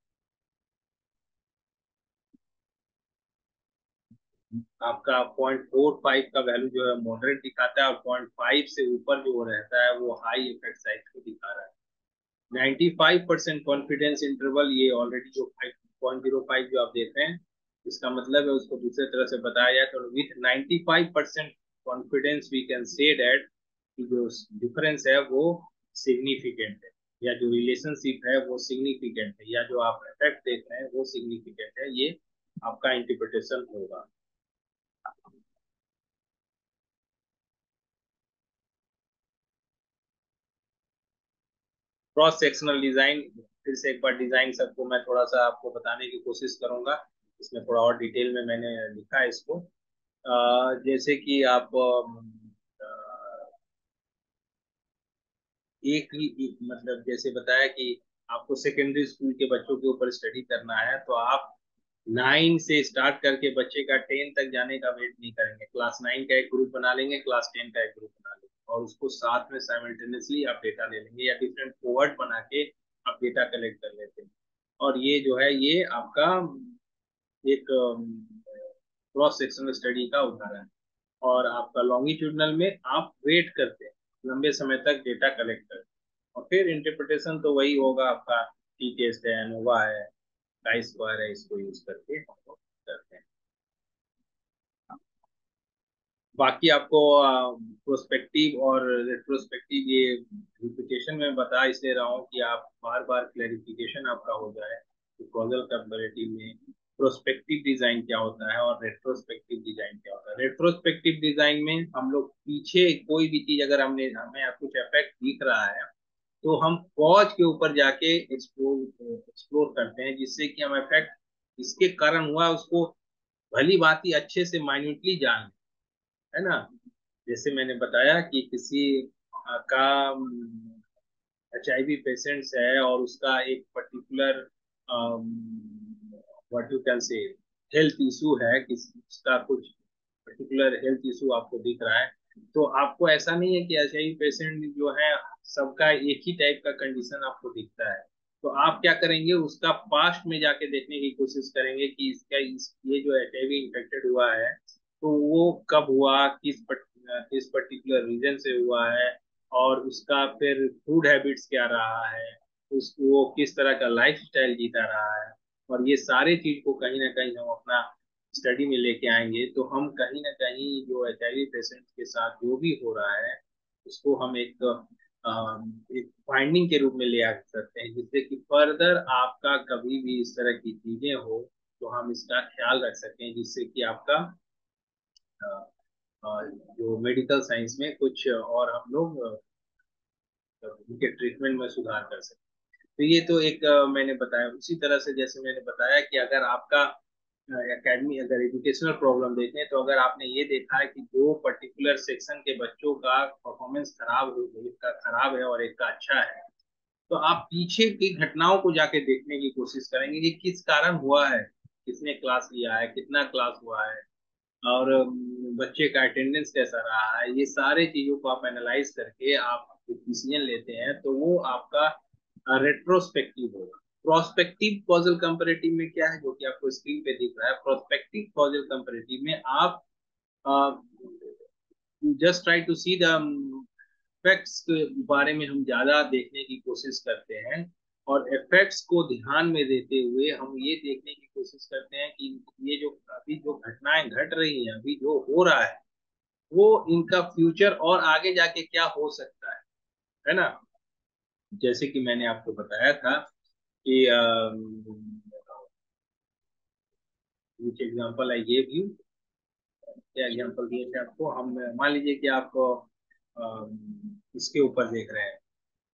आपका 0.45 का वैल्यू जो है मॉडरेट दिखाता है, और 0.5 से ऊपर जो रहता है वो हाई इफेक्ट साइज को दिखा रहा है। 95% कॉन्फिडेंस इंटरवल, ये ऑलरेडी जो 5.05 जो आप देख रहे हैं, इसका मतलब है, उसको दूसरे तरह से बताया जाए तो with 95% confidence we can say that कि जो डिफरेंस है वो सिग्निफिकेंट है, या जो रिलेशनशिप है वो सिग्निफिकेंट है, या जो आप इफेक्ट देख रहे हैं वो सिग्निफिकेंट है। ये आपका इंटरप्रिटेशन होगा। क्रॉस सेक्शनल डिजाइन, फिर से एक बार डिजाइन सबको मैं थोड़ा सा आपको बताने की कोशिश करूंगा। इसमें थोड़ा और डिटेल में मैंने लिखा है इसको। जैसे कि आप मतलब जैसे बताया कि आपको सेकेंडरी स्कूल के बच्चों के ऊपर स्टडी करना है, तो आप 9 से स्टार्ट करके बच्चे का 10 तक जाने का वेट नहीं करेंगे। क्लास 9 का एक ग्रुप बना लेंगे, क्लास 10 का एक ग्रुप बना लेंगे, और उसको साथ में साइमल्टेनियसली आप डेटा ले लेंगे, या डिफरेंट कोवर्ट बना के आप डेटा कलेक्ट कर लेते हैं। और ये जो है ये आपका एक क्रॉस सेक्शनल स्टडी का उदाहरण है। और आपका लॉन्गिट्यूडनल में आप वेट करते हैं, लंबे समय तक डेटा कलेक्ट करते हैं। और फिर इंटरप्रिटेशन तो वही होगा आपका, टी टेस्ट है, एनोवा है, काई स्क्वायर है, इसको यूज करके हम लोग करते हैं। बाकी आपको प्रोस्पेक्टिव और रेट्रोस्पेक्टिव ये रिपीटेशन में बता इसलिए रहा हूँ कि आप बार बार क्लैरिफिकेशन आपका हो जाए कि कॉजल कंपैरेटिव में प्रोस्पेक्टिव डिजाइन क्या होता है और रेट्रोस्पेक्टिव डिजाइन क्या होता है। रेट्रोस्पेक्टिव डिजाइन में हम लोग पीछे कोई भी चीज अगर हमें कुछ इफेक्ट दिख रहा है तो हम कॉज के ऊपर जाके एक्सप्लोर करते हैं, जिससे कि हम इफेक्ट इसके कारण हुआ उसको भली भांति अच्छे से माइन्यूटली जान, है ना। जैसे मैंने बताया कि किसी का HIV पेशेंट्स है और उसका एक particular what you can say health issue है, किसी उसका कुछ पर्टिकुलर हेल्थ इशू आपको दिख रहा है, तो आपको ऐसा नहीं है कि HIV पेशेंट जो है सबका एक ही टाइप का कंडीशन आपको दिखता है। तो आप क्या करेंगे, उसका पास्ट में जाके देखने की कोशिश करेंगे कि ये जो HIV इन्फेक्टेड हुआ है तो वो कब हुआ, किस पर्टिकुलर रीजन से हुआ है, और उसका फिर फूड हैबिट्स क्या रहा है, उसको वो किस तरह का लाइफ स्टाइल जीता रहा है। और ये सारे चीज को कहीं ना कहीं हम अपना स्टडी में लेके आएंगे तो हम कहीं ना कहीं जो HIV पेशेंट के साथ जो भी हो रहा है उसको हम एक फाइंडिंग के रूप में ले आ सकते हैं, जिससे कि फर्दर आपका कभी भी इस तरह की चीजें हो तो हम इसका ख्याल रख सकें, जिससे कि आपका अ, जो मेडिकल साइंस में कुछ और हम लोग उनके ट्रीटमेंट में सुधार कर सकें। तो ये तो एक मैंने बताया। उसी तरह से जैसे मैंने बताया कि अगर आपका एकेडमी अगर एजुकेशनल प्रॉब्लम देखें तो अगर आपने ये देखा है कि दो पर्टिकुलर सेक्शन के बच्चों का परफॉर्मेंस खराब हो, एक का खराब है और एक का अच्छा है, तो आप पीछे की घटनाओं को जाके देखने की कोशिश करेंगे कि किस कारण हुआ है, किसने क्लास लिया है, कितना क्लास हुआ है, और बच्चे का अटेंडेंस कैसा रहा है। ये सारे चीजों को आप एनालाइज करके आप डिसीजन लेते हैं तो वो आपका रेट्रोस्पेक्टिव होगा। प्रोस्पेक्टिव कॉजल कंपैरेटिव में क्या है, जो कि आपको स्क्रीन पे दिख रहा है, प्रोस्पेक्टिव कॉजल कंपैरेटिव में आप just try to see the effects के बारे में हम ज्यादा देखने की कोशिश करते हैं, और इफेक्ट्स को ध्यान में देते हुए हम ये देखने की कोशिश करते हैं कि ये जो अभी जो घटनाएं घट रही हैं, अभी जो हो रहा है, वो इनका फ्यूचर और आगे जाके क्या हो सकता है ना। जैसे कि मैंने आपको बताया था कि which example I give you, क्या एग्जांपल दिए थे आपको, हम मान लीजिए कि आप इसके ऊपर देख रहे हैं,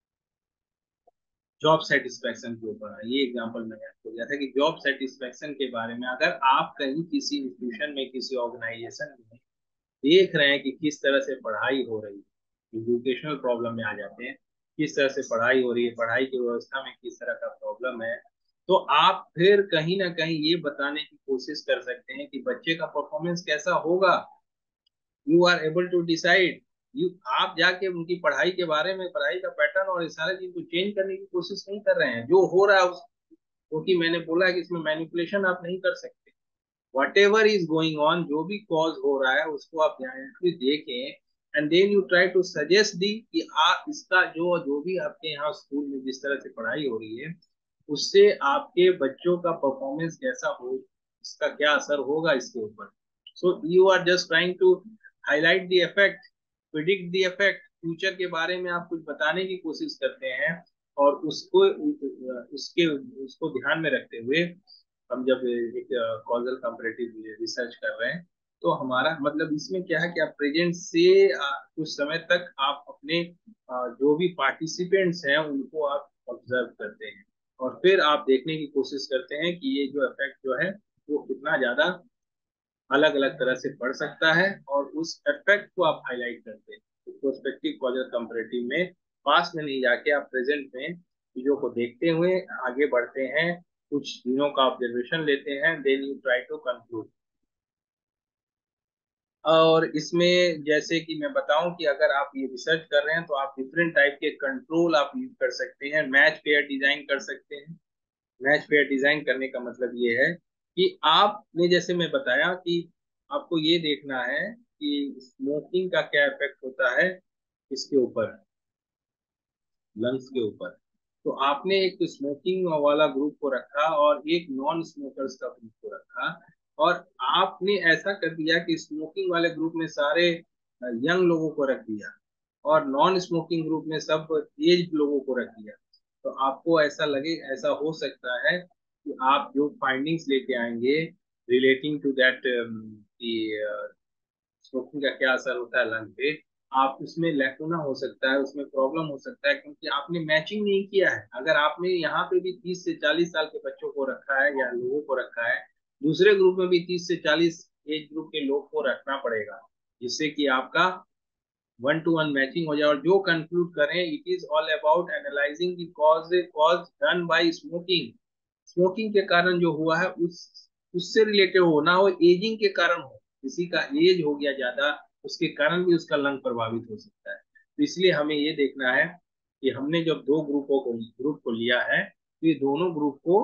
जॉब सेटिस्फेक्शन के ऊपर। ये एग्जांपल मैंने आपको दिया था कि जॉब सेटिस्फेक्शन के बारे में अगर आप कहीं किसी इंस्टीट्यूशन में, किसी ऑर्गेनाइजेशन में देख रहे हैं कि किस तरह से पढ़ाई हो रही है, एजुकेशनल प्रॉब्लम में आ जाते हैं, किस तरह से पढ़ाई हो रही है, पढ़ाई की व्यवस्था में किस तरह का प्रॉब्लम है, तो आप फिर कहीं ना कहीं ये बताने की कोशिश कर सकते हैं कि बच्चे का परफॉर्मेंस कैसा होगा। You are able to decide, you आप जाके उनकी पढ़ाई के बारे में, पढ़ाई का पैटर्न और इस सारे चीज को चेंज करने की कोशिश नहीं कर रहे हैं। जो हो रहा है क्योंकि मैंने बोला कि इसमें मैनिपुलेशन आप नहीं कर सकते। Whatever is going on, जो भी कॉज हो रहा है उसको आप ध्यान देखें, and then you try to suggest the कि आप इसका जो जो भी आपके यहाँ स्कूल में जिस तरह से पढ़ाई हो रही है उससे आपके बच्चों का परफॉर्मेंस कैसा हो, इसका क्या असर होगा इसके ऊपर। So you are just trying to highlight the effect, predict the effect, future के बारे में आप कुछ बताने की कोशिश करते हैं, और उसको ध्यान में रखते हुए हम जब एक कॉजल कंपैरेटिव रिसर्च कर रहे हैं तो हमारा मतलब इसमें क्या है कि आप प्रेजेंट से कुछ समय तक आप अपने जो भी पार्टिसिपेंट्स हैं उनको आप ऑब्जर्व करते हैं, और फिर आप देखने की कोशिश करते हैं कि ये जो इफेक्ट जो है वो कितना ज्यादा अलग अलग तरह से पढ़ सकता है, और उस इफेक्ट को आप हाईलाइट करते हैं। प्रोस्पेक्टिव कॉजल कंपैरेटिव में पास्ट में नहीं जाके आप प्रेजेंट में चीजों को देखते हुए आगे बढ़ते हैं, कुछ दिनों का ऑब्जर्वेशन लेते हैं, then you try to conclude. और इसमें जैसे कि मैं बताऊं कि अगर आप ये रिसर्च कर रहे हैं तो आप डिफरेंट टाइप के कंट्रोल आप यूज कर सकते हैं, मैच पेयर डिजाइन कर सकते हैं। मैच पेयर डिजाइन करने का मतलब ये है कि आपने, जैसे मैं बताया कि आपको ये देखना है कि स्मोकिंग का क्या इफेक्ट होता है इसके ऊपर, लंग्स के ऊपर। तो आपने एक स्मोकिंग वाला ग्रुप को रखा और एक नॉन स्मोकर्स का ग्रुप को रखा, और आपने ऐसा कर दिया कि स्मोकिंग वाले ग्रुप में सारे यंग लोगों को रख दिया और नॉन स्मोकिंग ग्रुप में सब एज लोगों को रख दिया। तो आपको ऐसा लगे, ऐसा हो सकता है कि आप जो फाइंडिंग्स लेके आएंगे रिलेटिंग टू दैट कि स्मोकिंग का क्या असर होता है लंग पे, आप उसमें लैकुना हो सकता है, उसमें प्रॉब्लम हो सकता है, क्योंकि आपने मैचिंग नहीं किया है। अगर आपने यहाँ पे भी 30 से 40 साल के बच्चों को रखा है या लोगों को रखा है, दूसरे ग्रुप में भी 30 से 40 एज ग्रुप के लोग को रखना पड़ेगा, जिससे कि आपका 1 to 1 मैचिंग हो जाए। और जो कंक्लूड करें, it is all about analysing the cause done by smoking. Smoking के कारण जो हुआ है उस उससे रिलेटेड हो, ना हो एजिंग के कारण हो। किसी का एज हो गया ज्यादा, उसके कारण भी उसका लंग प्रभावित हो सकता है। तो इसलिए हमें ये देखना है कि हमने जब दो ग्रुप को लिया है, तो ये दोनों ग्रुप को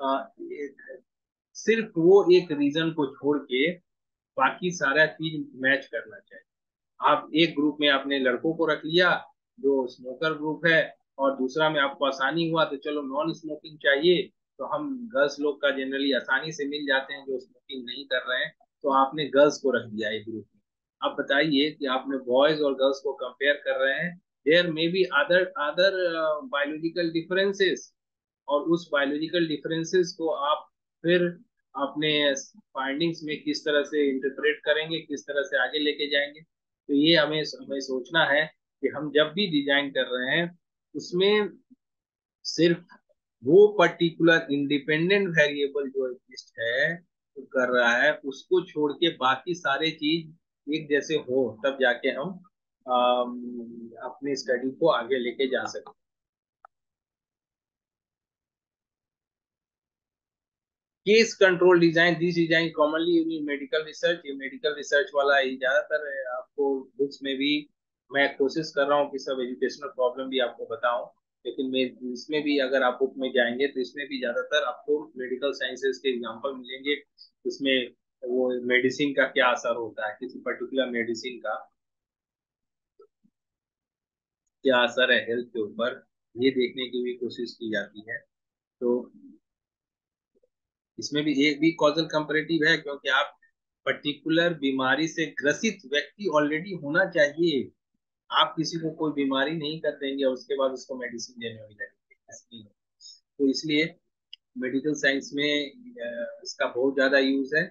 सिर्फ वो एक रीजन को छोड़ के बाकी सारा चीज मैच करना चाहिए। आप एक ग्रुप में आपने लड़कों को रख लिया जो स्मोकर ग्रुप है, और दूसरा में आपको आसानी हुआ तो चलो नॉन स्मोकिंग चाहिए, तो हम गर्ल्स लोग का जनरली आसानी से मिल जाते हैं जो स्मोकिंग नहीं कर रहे हैं, तो आपने गर्ल्स को रख दिया एक ग्रुप में। अब बताइए कि आपने बॉयज और गर्ल्स को कंपेयर कर रहे हैं, there may be other other biological differences, और उस बायोलॉजिकल डिफरेंसेस को आप फिर अपने फाइंडिंग्स में किस तरह से इंटरप्रेट करेंगे, किस तरह से आगे लेके जाएंगे। तो ये हमें हमें सोचना है कि हम जब भी डिजाइन कर रहे हैं उसमें सिर्फ वो पर्टिकुलर इंडिपेंडेंट वेरिएबल जो एग्जिस्ट है, तो कर रहा है, उसको छोड़ के बाकी सारे चीज एक जैसे हो, तब जाके हम अपनी स्टडी को आगे लेके जा सकते हैं। Case control design, this design commonly use in medical research. ये मेडिकल रिसर्च वाला ही ज्यादातर है। आपको बुक्स में भी मैं कोशिश कर रहा हूँ कि सब एजुकेशनल प्रॉब्लम भी आपको बताऊं, लेकिन मैं इसमें भी अगर आप बुक में जाएंगे तो इसमें भी ज्यादातर आपको मेडिकल साइंसेज के एग्जांपल मिलेंगे। इसमें वो मेडिसिन का क्या असर होता है, किसी पर्टिकुलर मेडिसिन का क्या असर है हेल्थ के ऊपर, ये देखने की भी कोशिश की जाती है। तो इसमें भी एक भी कॉजल कंपैरेटिव है, क्योंकि आप पर्टिकुलर बीमारी से ग्रसित व्यक्ति ऑलरेडी होना चाहिए। आप किसी को कोई बीमारी नहीं कर देंगे और उसके बाद उसको मेडिसिन देने में लगेंगे, ऐसा नहीं है। तो इसलिए मेडिकल साइंस में इसका बहुत ज्यादा यूज है।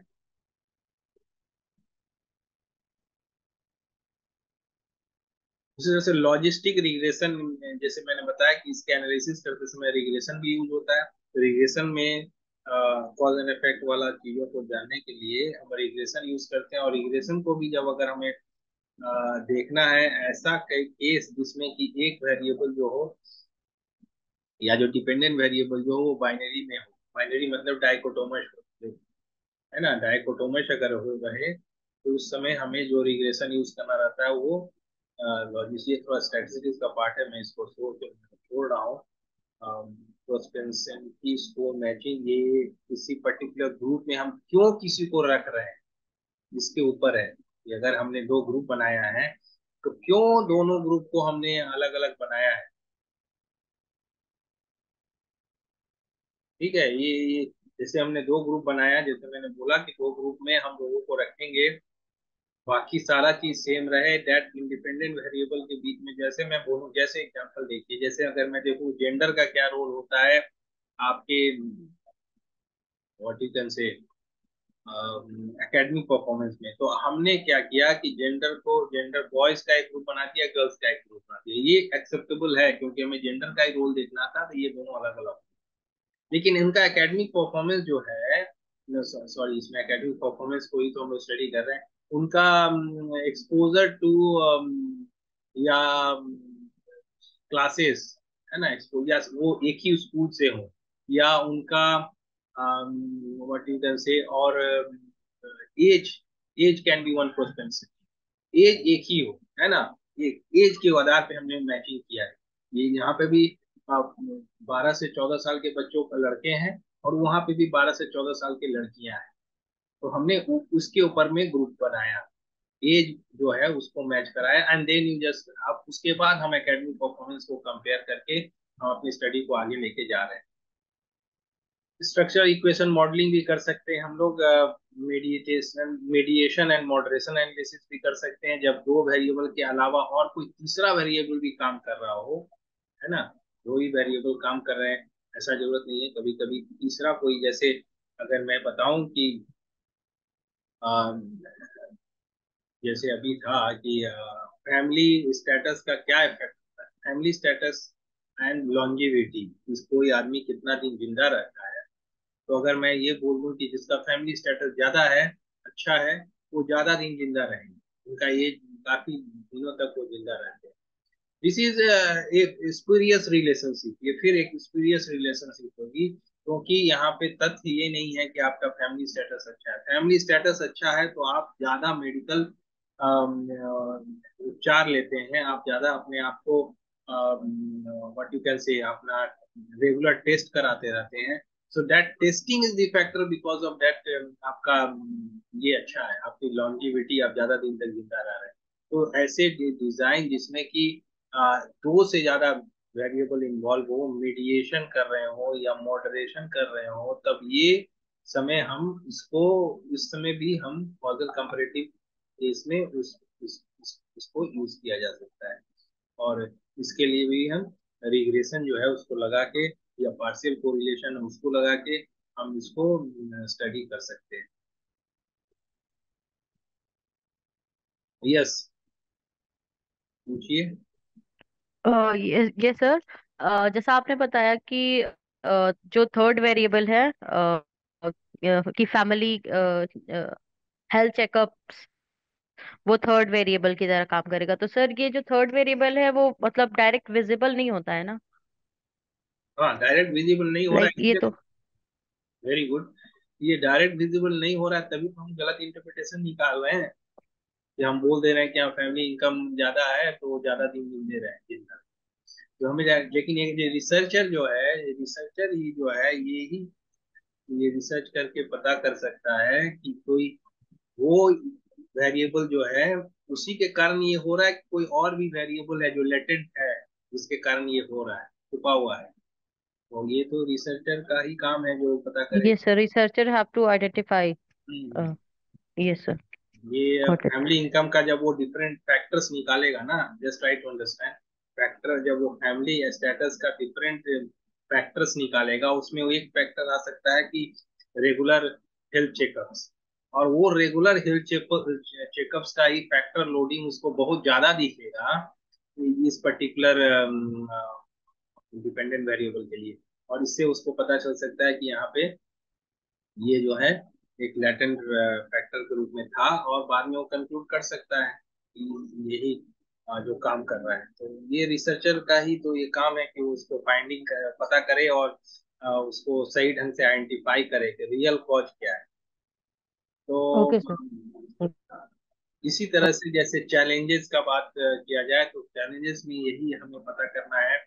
उसी तरह से लॉजिस्टिक रिग्रेशन, जैसे मैंने बताया कि इसके एनालिसिस करते समय रिग्रेशन भी यूज होता है। तो रिग्रेशन में कॉज एंड इफेक्ट वाला चीजों को जानने के लिए हम रिग्रेशन यूज करते हैं। और रिग्रेशन को भी जब अगर हमें देखना है ऐसा कई केस जिसमें कि एक वेरिएबल जो हो या जो डिपेंडेंट वेरिएबल जो हो वो बाइनरी में हो। बाइनरी मतलब डाइकोटोमस हो, है ना, डाइकोटोमस अगर हो रहे, तो उस समय हमें जो रिग्रेशन यूज करना रहता है वो लॉजिक, ये थोड़ा स्टैटिस्टिक्स का पार्ट है, मैं इसको छोड़ रहा हूँ। प्रोस्पेंसिटी स्कोर मैचिंग, ये किसी पर्टिकुलर ग्रुप में हम क्यों किसी को रख रहे हैं इसके ऊपर है कि अगर हमने दो ग्रुप बनाया है तो क्यों दोनों ग्रुप को हमने अलग अलग बनाया है। ठीक है, ये जैसे हमने दो ग्रुप बनाया, जैसे मैंने बोला कि दो ग्रुप में हम लोगों को रखेंगे, बाकी सारा चीज सेम रहे, दैट इंडिपेंडेंट वेरिएबल के बीच में। जैसे मैं बोलूं, जैसे एग्जांपल देखिए, जैसे अगर मैं देखूं जेंडर का क्या रोल होता है आपके what you can say academic performance में, तो हमने क्या किया कि जेंडर बॉयज का एक ग्रुप बना दिया, गर्ल्स का एक ग्रुप बना दिया। ये एक्सेप्टेबल है क्योंकि हमें जेंडर का ही रोल देखना था, तो ये दोनों अलग अलग। लेकिन इनका एकेडमिक परफॉर्मेंस जो है, सॉरी, इसमें एकेडमिक परफॉर्मेंस को ही तो हम लोग स्टडी कर रहे हैं, उनका एक्सपोजर टू या क्लासेस, है ना, या वो एक ही स्कूल से हो, या उनका व्हाट यू कैन से, और age age can be one propensity, age एक ही हो, है ना, एक एज के आधार पे हमने मैचिंग किया है। ये यहाँ पे भी 12 से 14 साल के बच्चों का लड़के हैं, और वहां पे भी 12 से 14 साल की लड़कियां हैं। तो हमने उसके ऊपर में ग्रुप बनाया, एज जो है उसको मैच कराया, एंड देन यू जस्ट, अब उसके बाद हम एकेडमिक परफॉर्मेंस को कंपेयर करके हम अपनी स्टडी को आगे लेके जा रहे हैं। स्ट्रक्चर इक्वेशन मॉडलिंग भी कर सकते हैं हम लोग, मीडिएशन एंड मॉडरेशन एनालिसिस भी कर सकते हैं, जब दो वेरिएबल के अलावा और कोई तीसरा वेरिएबल भी काम कर रहा हो, है ना। दो ही वेरिएबल काम कर रहे हैं ऐसा जरूरत नहीं है, कभी कभी तीसरा कोई, जैसे अगर मैं बताऊं कि जैसे अभी था कि फैमिली स्टेटस का क्या इफेक्ट होता है, फैमिली स्टेटस एंड लॉन्जेविटी, कोई आदमी कितना दिन जिंदा रहता है। तो अगर मैं ये बोल दूं कि जिसका फैमिली स्टेटस ज्यादा है, अच्छा है, वो ज्यादा दिन जिंदा रहेंगे, उनका ये काफी दिनों तक वो जिंदा रहते हैं। दिस इज एक स्पूरियस रिलेशनशिप, ये फिर एक स्पूरियस रिलेशनशिप होगी, क्योंकि यहाँ पे तथ्य ये नहीं है कि आपका फैमिली स्टेटस अच्छा है। फैमिली स्टेटस अच्छा है तो आप ज्यादा मेडिकल उपचार लेते हैं, आप ज्यादा अपने आप को व्हाट यू कैन से अपना रेगुलर टेस्ट कराते रहते हैं। So that testing is the factor, because of that आपका ये अच्छा है, आपकी लॉन्जिविटी, आप ज्यादा दिन तक जिंदा रह रहे हैं। तो ऐसे डिजाइन जिसमें कि दो से ज्यादा वेरिएबल इन्वॉल्व हो, मीडिएशन कर रहे हो या मॉडरेशन कर रहे हो, तब ये समय हम इसको, इस समय भी हम कॉजल कंपैरेटिव केस में इसको यूज किया जा सकता है। और इसके लिए भी हम रिग्रेशन जो है उसको लगा के, या पार्शियल कोरिलेशन उसको लगा के हम इसको स्टडी कर सकते हैं। यस, पूछिए। ये सर, जैसा आपने बताया कि जो थर्ड वेरिएबल है कि फैमिली हेल्थ चेकअप्स, वो थर्ड वेरिएबल की तरह काम करेगा। तो सर ये जो थर्ड वेरिएबल है वो मतलब डायरेक्ट विजिबल नहीं होता है ना? हाँ, डायरेक्ट विजिबल नहीं हो रहा लाइक है ये इसलिए। तो। Very good. ये डायरेक्ट विजिबल नहीं हो रहा है तभी तो हम गलत इंटरप्रिटेशन निकाल रहे हैं, कि हम बोल दे रहे हैं कि हाँ फैमिली इनकम ज्यादा है तो ज्यादा दिन जिंदे रहे जिंदा। तो हमें लेकिन एक रिसर्चर जो है, रिसर्चर ही जो है, ये रिसर्च करके पता कर सकता है कि कोई वो वेरिएबल जो है उसी के कारण ये हो रहा है, कि कोई और भी वेरिएबल है जो लेटेंट है जिसके कारण ये हो रहा है, छुपा हुआ है। तो ये तो रिसर्चर का ही काम है जो पता करे। ये sir, researcher have to identify. Hmm. ये सर, ये गॉट इट। फैमिली इनकम का जब वो डिफरेंट फैक्टर्स निकालेगा ना, just try to understand factor, जब वो फैमिली स्टेटस का डिफरेंट फैक्टर्स निकालेगा, उसमें वो एक फैक्टर आ सकता है कि रेगुलर हेल्थ चेकअप्स, और वो रेगुलर हेल्थ चेकअप्स का ही फैक्टर लोडिंग उसको बहुत ज्यादा दिखेगा इस पर्टिकुलर डिपेंडेंट वेरिएबल के लिए। और इससे उसको पता चल सकता है कि यहाँ पे ये जो है एक लैटेंट फैक्टर के रूप में था, और बाद में वो कंक्लूड कर सकता है कि यही जो काम कर रहा है। तो ये रिसर्चर का ही तो ये काम है कि वो उसको फाइंडिंग पता करे, और उसको सही ढंग से आइडेंटिफाई करे कि रियल कॉज क्या है। तो ओके सर। इसी तरह से जैसे चैलेंजेस का बात किया जाए, तो चैलेंजेस में यही हमें पता करना है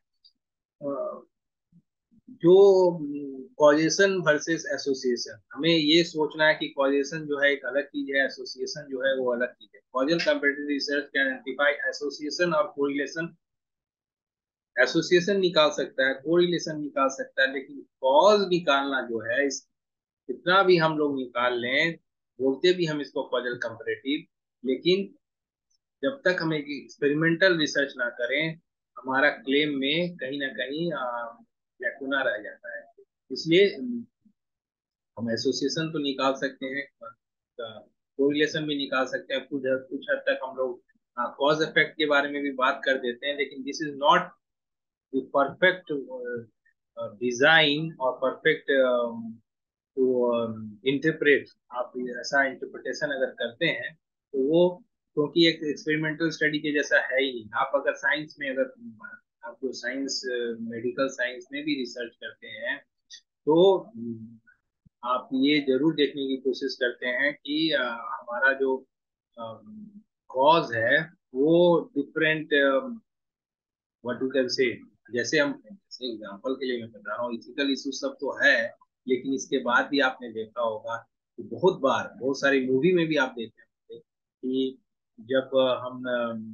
जो कॉजेशन वर्सेस एसोसिएशन। हमें ये सोचना है कि कॉजेशन जो है एक अलग चीज है, एसोसिएशन जो है वो अलग चीज है। Causal comparative research can identify association और कोरिलेशन। एसोसिएशन निकाल सकता है, कोरिलेशन निकाल सकता है, लेकिन कॉज निकालना जो है, इस कितना भी हम लोग निकाल लें, बोलते भी हम इसको कॉजल कंपैरेटिव, लेकिन जब तक हम एक एक्सपेरिमेंटल रिसर्च ना करें, हमारा क्लेम में कहीं ना कहीं लैकुना रह जाता है। इसलिए हम एसोसिएशन तो निकाल सकते हैं, कोरिलेशन भी निकाल सकते हैं, कुछ कुछ हद तक हम लोग कॉज इफेक्ट के बारे में भी बात कर देते हैं, लेकिन this is not the perfect design और परफेक्ट टू इंटरप्रेट। आप ऐसा इंटरप्रिटेशन अगर करते हैं तो वो, क्योंकि एक एक्सपेरिमेंटल स्टडी के जैसा है ही नहीं। आप अगर साइंस में, अगर आप जो साइंस, मेडिकल साइंस में भी रिसर्च करते हैं, तो आप ये जरूर देखने की कोशिश करते हैं कि हमारा जो कॉज है वो डिफरेंट, व्हाट यू कैन से, जैसे हम, जैसे एग्जांपल के लिए मैं बता रहा हूँ, इथिकल इशू सब तो है, लेकिन इसके बाद भी आपने देखा होगा कि बहुत बार, बहुत सारी मूवी में भी आप देखते होंगे कि जब हम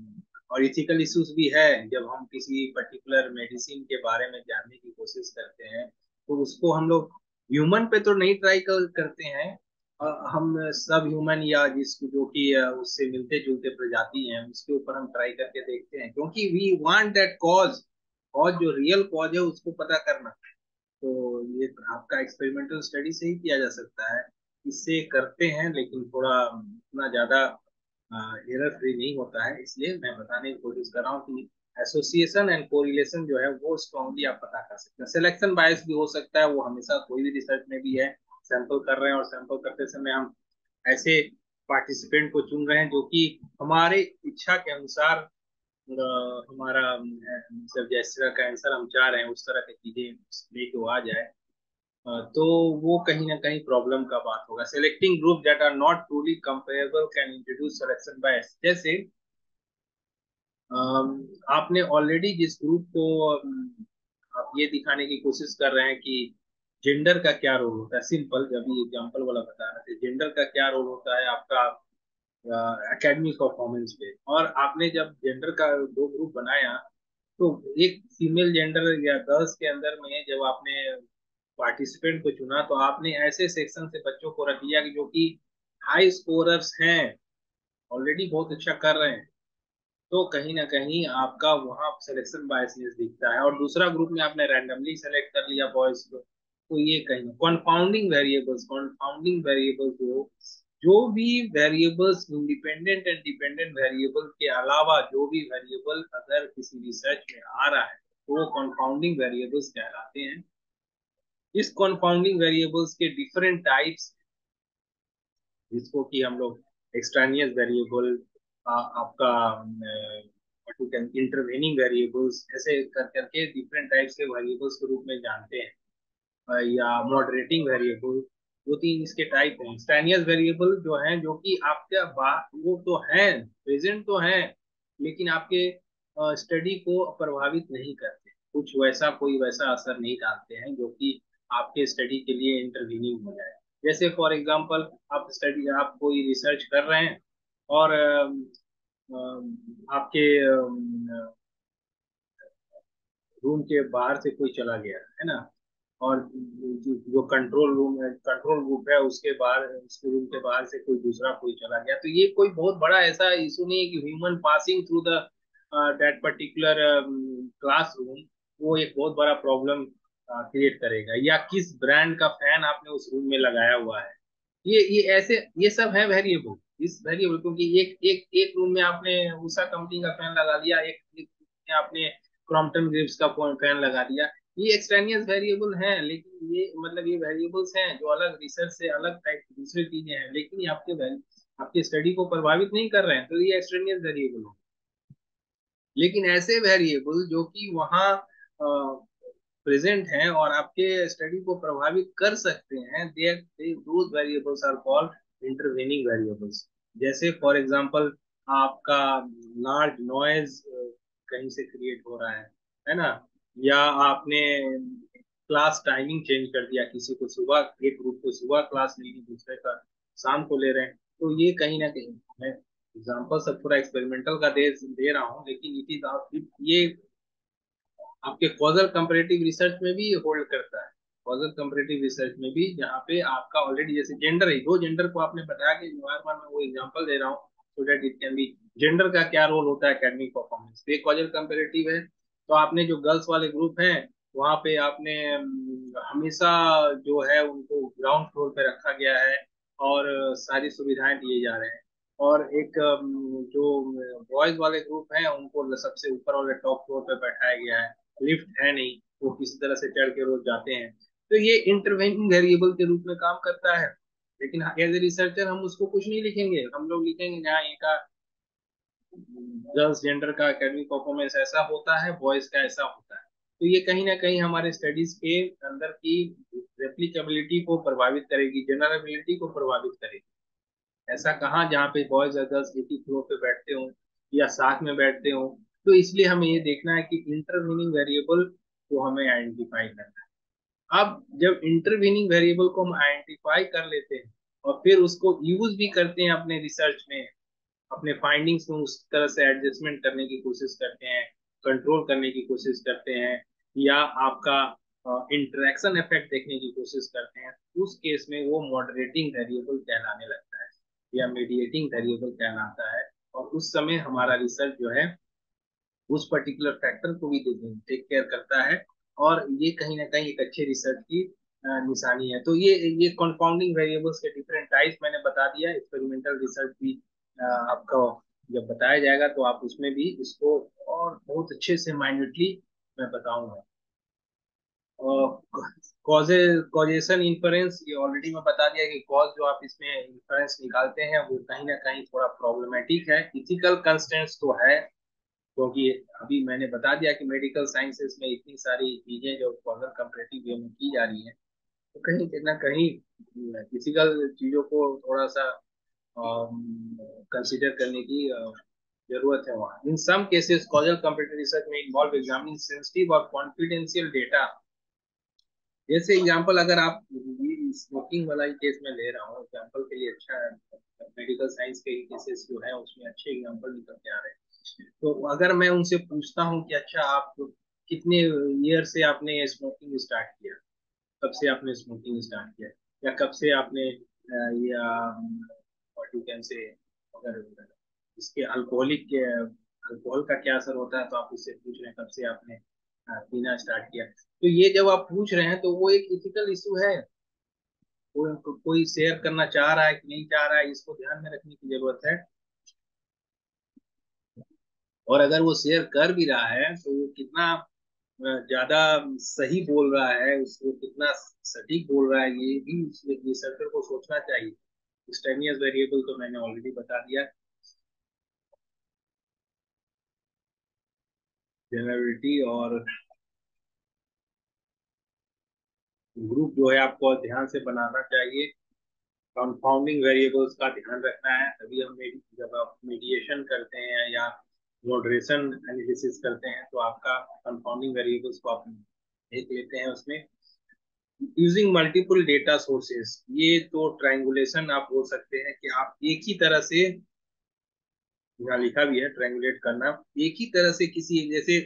और इथिकल इश्यूज भी है। जब हम किसी पर्टिकुलर मेडिसिन के बारे में जानने की कोशिश करते हैं तो उसको हम लोग ह्यूमन पे तो नहीं ट्राई करते हैं। हम सब ह्यूमन या जिसको जो कि उससे मिलते जुलते प्रजाति हैं उसके ऊपर हम ट्राई करके देखते हैं, क्योंकि वी वांट दैट कॉज, और जो रियल कॉज है उसको पता करना। तो ये आपका एक्सपेरिमेंटल स्टडी से ही किया जा सकता है, इससे करते हैं, लेकिन थोड़ा उतना ज्यादा एरर फ्री नहीं होता है। इसलिए मैं बताने की कोशिश कर रहा हूँ कि एसोसिएशन एंड कोरिलेशन जो है वो स्ट्रांगली आप पता कर सकते हैं। सिलेक्शन बायस भी हो सकता है, वो हमेशा कोई भी रिसर्च में भी है। सैंपल कर रहे हैं और सैंपल करते समय हम ऐसे पार्टिसिपेंट को चुन रहे हैं जो कि हमारे इच्छा के अनुसार हमारा मतलब जिस तरह का आंसर हम चाह रहे हैं उस तरह की चीजें लेके वो आ जाए, तो वो कहीं ना कहीं प्रॉब्लम का बात होगा। Selecting group that are not truly comparable can introduce selection bias. जैसे आपने ऑलरेडी जिस ग्रुप को आप ये दिखाने की कोशिश कर रहे हैं कि जेंडर का क्या रोल होता है, सिंपल जब ये एग्जांपल वाला बता रहे थे, जेंडर का क्या रोल होता है आपका एकेडमिक परफॉर्मेंस पे, और आपने जब जेंडर का दो ग्रुप बनाया तो एक फीमेल जेंडर या गर्ल्स के अंदर में जब आपने पार्टिसिपेंट को चुना तो आपने ऐसे सेक्शन से बच्चों को रख लिया कि जो कि हाई स्कोरर्स हैं, ऑलरेडी बहुत अच्छा कर रहे हैं, तो कहीं ना कहीं आपका वहाँ सिलेक्शन बायसनेस दिखता है। और दूसरा ग्रुप में आपने रैंडमली सेलेक्ट कर लिया बॉयज को, तो ये कहीं कॉन्फाउंडिंग वेरिएबल्स जो जो भी variables independent and dependent variable के अलावा जो भी वेरिएबल अगर किसी रिसर्च में आ रहा है तो वो कॉन्फाउंडिंग वेरिएबल्स कहलाते हैं। इस कॉन्फाउंडिंग वेरिएबल्स के डिफरेंट टाइप्स, जिसको कि हम लोग एक्सट्रानियस वेरिएबल, आपका इंटरवेनिंग वेरिएबल्स, ऐसे कर करके डिफरेंट टाइप्स के वेरिएबल्स के रूप में जानते हैं, या मॉडरेटिंग वेरिएबल, दो तीन इसके टाइप हैं। एक्सट्रानियस वेरिएबल जो हैं जो कि आपके वो तो हैं, प्रेजेंट तो हैं, लेकिन आपके स्टडी को प्रभावित नहीं करते, कुछ वैसा कोई वैसा असर नहीं डालते हैं जो कि आपके स्टडी के लिए इंटरवीनिंग हो जाए। जैसे फॉर एग्जांपल आप कोई रिसर्च कर रहे हैं और आपके रूम के बाहर से कोई चला गया है ना, और जो कंट्रोल रूम है उसके बाहर, उसके रूम के बाहर से कोई दूसरा कोई चला गया, तो ये कोई बहुत बड़ा ऐसा इशू नहीं है कि human passing through the that particular classroom वो एक बहुत बड़ा प्रॉब्लम क्रिएट करेगा, या किस ब्रांड का फैन आपने उस रूम में लगाया हुआ है। ये ऐसे ये सब है वेरिएबल, इस वेरिएबल, क्योंकि एक एक एक रूम में आपने उषा कंपनी का फैन लगा दिया, एक में आपने क्रॉम्पटन ग्रिव्स का फैन लगा दिया, ये एक्सट्रेनियस वेरिएबल हैं, लेकिन ये मतलब ये वेरिएबल्स हैं जो अलग रिसर्च से अलग टाइप की दूसरी चीजें हैं, लेकिन ये आपके स्टडी को प्रभावित नहीं कर रहे हैं, तो ये एक्सट्रेनियस वेरिएबल हो। लेकिन ऐसे वेरिएबल जो कि वहाँ प्रेजेंट हैं और आपके स्टडी को प्रभावित कर सकते हैं, those variables are called intervening variables. जैसे फॉर एग्जांपल आपका लार्ज नॉइज कहीं से क्रिएट हो रहा है ना, या आपने क्लास टाइमिंग चेंज कर दिया, किसी को सुबह, एक ग्रुप को सुबह क्लास लेनी, दूसरे का शाम को ले रहे हैं, तो ये कहीं ना कहीं, मैं एग्जाम्पल सब थोड़ा एक्सपेरिमेंटल का दे रहा हूँ, लेकिन ये आपके कॉजल कंपैरेटिव रिसर्च में भी होल्ड करता है। कॉजल कंपैरेटिव रिसर्च में भी, जहाँ पे आपका ऑलरेडी जैसे जेंडर है, दो जेंडर को आपने बताया कि बार बार मैं वो एग्जांपल दे रहा हूँ so that it can be, gender का क्या रोल होता है एकेडमिक परफॉर्मेंस पे, कॉजल कंपैरेटिव है। तो आपने जो गर्ल्स वाले ग्रुप हैं वहाँ पे आपने हमेशा जो है उनको ग्राउंड फ्लोर पे रखा गया है और सारी सुविधाएं दिए जा रहे हैं, और एक जो बॉयज वाले ग्रुप हैं उनको सबसे ऊपर वाले टॉप फ्लोर पे बैठाया गया है, लिफ्ट है नहीं, वो किसी तरह से चढ़ के रोज जाते हैं। तो ये इंटरवेनिंग वेरिएबल के रूप में काम करता है, लेकिन एज ए रिसर्चर हम उसको कुछ नहीं लिखेंगे, हम लोग लिखेंगे जहाँ इनका गर्ल्स जेंडर का एकेडमिक परफॉर्मेंस ऐसा होता है, बॉयज का ऐसा होता है। तो ये कहीं ना कहीं हमारे स्टडीज के अंदर की रेप्लिकेबिलिटी को प्रभावित करेगी, जनरबिलिटी को प्रभावित करेगी। ऐसा कहाँ जहाँ पे बॉयज और गर्ल्स एक ही फ्लोर पे बैठते हो या साथ में बैठते हो। तो इसलिए हमें ये देखना है कि इंटरवीनिंग वेरिएबल को हमें आइडेंटिफाई करना है। अब जब इंटरवीनिंग वेरिएबल को हम आइडेंटिफाई कर लेते हैं और फिर उसको यूज भी करते हैं अपने रिसर्च में, अपने फाइंडिंग्स में उस तरह से एडजस्टमेंट करने की कोशिश करते हैं, कंट्रोल करने की कोशिश करते हैं, या आपका इंटरेक्शन इफेक्ट देखने की कोशिश करते हैं, उस केस में वो मॉडरेटिंग वेरिएबल कहलाने लगता है या मीडिएटिंग वेरिएबल कहलाता है। और उस समय हमारा रिसर्च जो है उस पर्टिकुलर फैक्टर को भी टेक केयर करता है, और ये कहीं ना कहीं एक अच्छे रिसर्च की निशानी है। तो ये कंपाउंडिंग वेरिएबल्स के डिफरेंट टाइप्स मैंने बता दिया। एक्सपेरिमेंटल रिसर्च भी आपको जब बताया जाएगा तो आप उसमें भी इसको और बहुत अच्छे से माइन्यूटली मैं बताऊंगा। कॉजेशन इन्फरेंस, ये ऑलरेडी मैं बता दिया कि कॉज जो आप इसमें इन्फरेंस निकालते हैं वो कहीं ना कहीं थोड़ा प्रॉब्लमेटिक है। इथिकल कंस्ट्रेंट्स तो है, क्योंकि अभी मैंने बता दिया कि मेडिकल साइंसेस में इतनी सारी चीजें जो कॉजल कंपैरेटिव वे में की जा रही हैं, तो कहीं ना कहीं फिजिकल चीजों को थोड़ा सा कंसिडर करने की जरूरत है वहाँ। In some cases causal comparative research में इन्वॉल्व एग्जामिनिंग सेंसिटिव और कॉन्फिडेंशियल डेटा। जैसे एग्जांपल अगर आप स्मोकिंग वाला ही केस में ले रहा हूँ एग्जांपल के लिए, अच्छा है, मेडिकल साइंस के केसेस जो है उसमें अच्छे एग्जांपल निकल के आ रहे हैं। तो अगर मैं उनसे पूछता हूँ कि अच्छा आप कितने ईयर से आपने स्मोकिंग स्टार्ट किया, कब से आपने स्मोकिंग स्टार्ट किया, या कब से आपने ये व्हाट यू कैन से, अगर इसके अल्कोहलिक के अल्कोहल का क्या असर होता है तो आप उससे पूछ रहे हैं कब से आपने पीना स्टार्ट किया। तो ये जब आप पूछ रहे हैं तो वो एक इथिकल इशू है। कोई शेयर करना चाह रहा है कि नहीं चाह रहा है, इसको ध्यान में रखने की जरूरत है। और अगर वो शेयर कर भी रहा है तो वो कितना ज्यादा सही बोल रहा है, उसको कितना सटीक बोल रहा है, ये भी रिसर्चर को सोचना चाहिए। एक्सटेनियस वेरिएबल तो मैंने ऑलरेडी बता दिया। जनरलिटी और ग्रुप जो है आपको ध्यान से बनाना चाहिए। कंपाउंडिंग वेरिएबल्स का ध्यान रखना है, तभी हम जब आप मीडिएशन करते हैं या मॉडरेशन एनालिसिस करते हैं तो आपका कंपाउंडिंग वेरिएबल्स को आप देख लेते हैं उसमें। यूजिंग मल्टीपल डेटा सोर्सेस, ये तो ट्रायंगुलेशन आप बोल सकते हैं कि आप एक ही तरह से, यहाँ लिखा भी है ट्रायंगुलेट करना, एक ही तरह से किसी, जैसे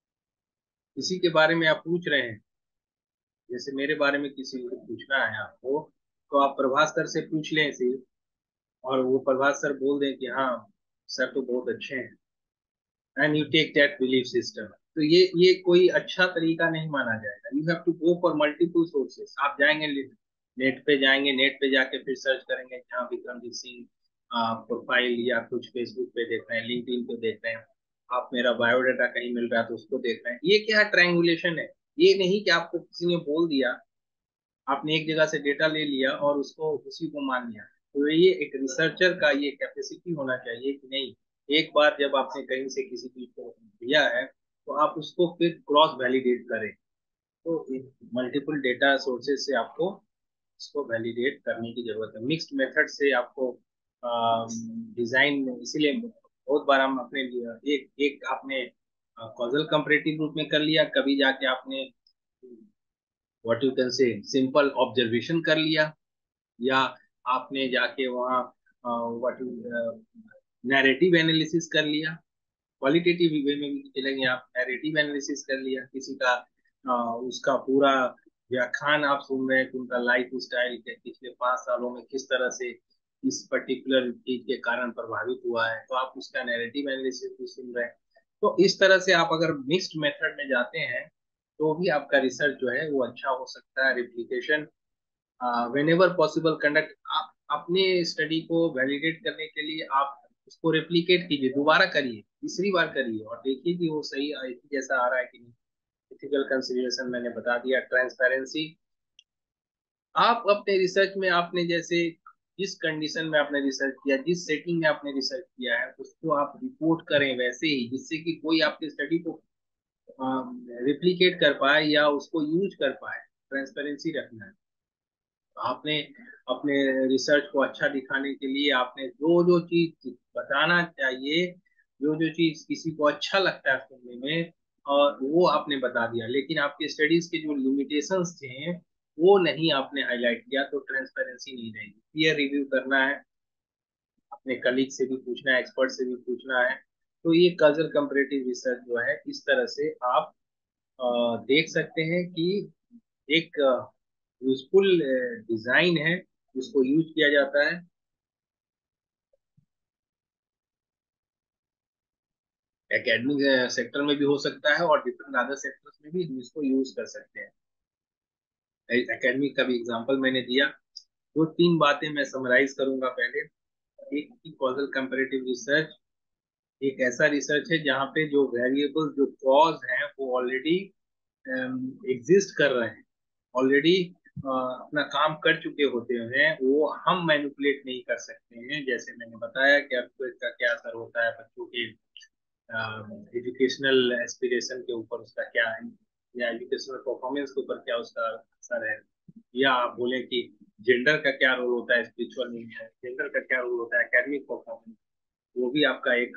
किसी के बारे में आप पूछ रहे हैं, जैसे मेरे बारे में किसी को पूछना है आपको, तो आप प्रभास सर से पूछ लें इसे, और वो प्रभास सर बोल दें कि हाँ सर तो बहुत अच्छे हैं, and you take that belief system, तो ये कोई अच्छा तरीका नहीं माना जाएगा। You have to go for multiple sources. आप जाएंगे नेट पे, जाएंगे नेट पे जाके फिर सर्च करेंगे जहाँ विक्रमजीत सिंह प्रोफाइल या कुछ फेसबुक पे देख रहे हैं, लिंक्डइन पे देख रहे हैं, आप मेरा बायोडाटा कहीं मिल रहा है तो उसको देख रहे हैं। ये क्या ट्रायंगुलेशन है? ये नहीं कि आपको किसी ने बोल दिया, आपने एक जगह से डेटा ले लिया और उसको उसी को मान लिया। तो ये एक रिसर्चर का ये कैपेसिटी होना चाहिए कि नहीं, एक बार जब आपने कहीं से किसी चीज को लिया है तो आप उसको फिर क्रॉस वैलिडेट करें। तो मल्टीपल डेटा सोर्सेज से आपको इसको वैलिडेट करने की जरूरत है। मिक्स्ड मेथड से आपको डिजाइन, इसीलिए बहुत बार हम अपने एक एक आपने कॉजल कंपैरेटिव रूप में कर लिया, कभी जाके आपने what you can say simple observation कर लिया, या आपने जाके वहाँ व्हाट नैरेटिव एनालिसिस कर लिया। क्वालिटेटिव वे में भी चलेंगे, आप नैरेटिव एनालिसिस कर लिया किसी का, उसका पूरा व्याख्यान आप सुन रहे हैं कि उनका लाइफ स्टाइल के पिछले 5 सालों में किस तरह से इस पर्टिकुलर चीज के कारण प्रभावित हुआ है, तो आप उसका नैरेटिव एनालिसिस भी सुन रहे हैं। तो इस तरह से आप अगर मिक्स्ड मेथड में जाते हैं तो भी आपका रिसर्च जो है वो अच्छा हो सकता है। Replication whenever possible conduct, आप अपने स्टडी को वैलिडेट करने के लिए आप उसको रेप्लिकेट कीजिए, दोबारा करिए, तीसरी बार करिए और देखिए कि वो सही जैसा आ रहा है कि नहीं। एथिकल कंसिडरेशन मैंने बता दिया। ट्रांसपेरेंसी, आप अपने रिसर्च में आपने जैसे जिस कंडीशन में आपने रिसर्च किया, जिस सेटिंग में आपने रिसर्च किया है उसको आप रिपोर्ट करें वैसे ही, जिससे कि कोई आपके स्टडी को रिप्लिकेट कर पाए या उसको यूज कर पाए। ट्रांसपेरेंसी रखना है आपने। अपने रिसर्च को अच्छा दिखाने के लिए आपने जो जो चीज बताना चाहिए, जो जो चीज किसी को अच्छा लगता है सुनने में, और वो आपने बता दिया, लेकिन आपके स्टडीज के जो लिमिटेशंस थे वो नहीं आपने हाईलाइट किया, तो ट्रांसपेरेंसी नहीं रहेगी। पीयर रिव्यू करना है, अपने कलीग से भी पूछना है, एक्सपर्ट से भी पूछना है। तो ये कजल कंपैरेटिव रिसर्च जो है, इस तरह से आप देख सकते हैं कि एक यूजफुल डिजाइन है जिसको यूज किया जाता है। एकेडमिक सेक्टर में भी हो सकता है और डिफरेंट अदर सेक्टर्स में भी हम इसको यूज कर सकते हैं। एकेडमिक का भी एग्जांपल मैंने दिया। दो तीन बातें मैं समराइज करूंगा पहले। एक की कॉजल कंपैरेटिव रिसर्च एक ऐसा रिसर्च है जहाँ पे जो वेरिएबल जो कॉज हैं वो ऑलरेडी एग्जिस्ट कर रहे हैं, ऑलरेडी अपना काम कर चुके होते हैं, वो हम मैनिपुलेट नहीं कर सकते हैं। जैसे मैंने बताया कि अर्थक्वेक का क्या असर होता है बच्चों के एजुकेशनल एस्पिरेशन के ऊपर, उसका क्या है, या एजुकेशनल परफॉर्मेंस के ऊपर क्या उसका असर है, या आप बोले कि जेंडर का क्या रोल होता है स्पिरिचुअल में, जेंडर का क्या रोल होता है एकेडमिक परफॉर्मेंस, वो भी आपका एक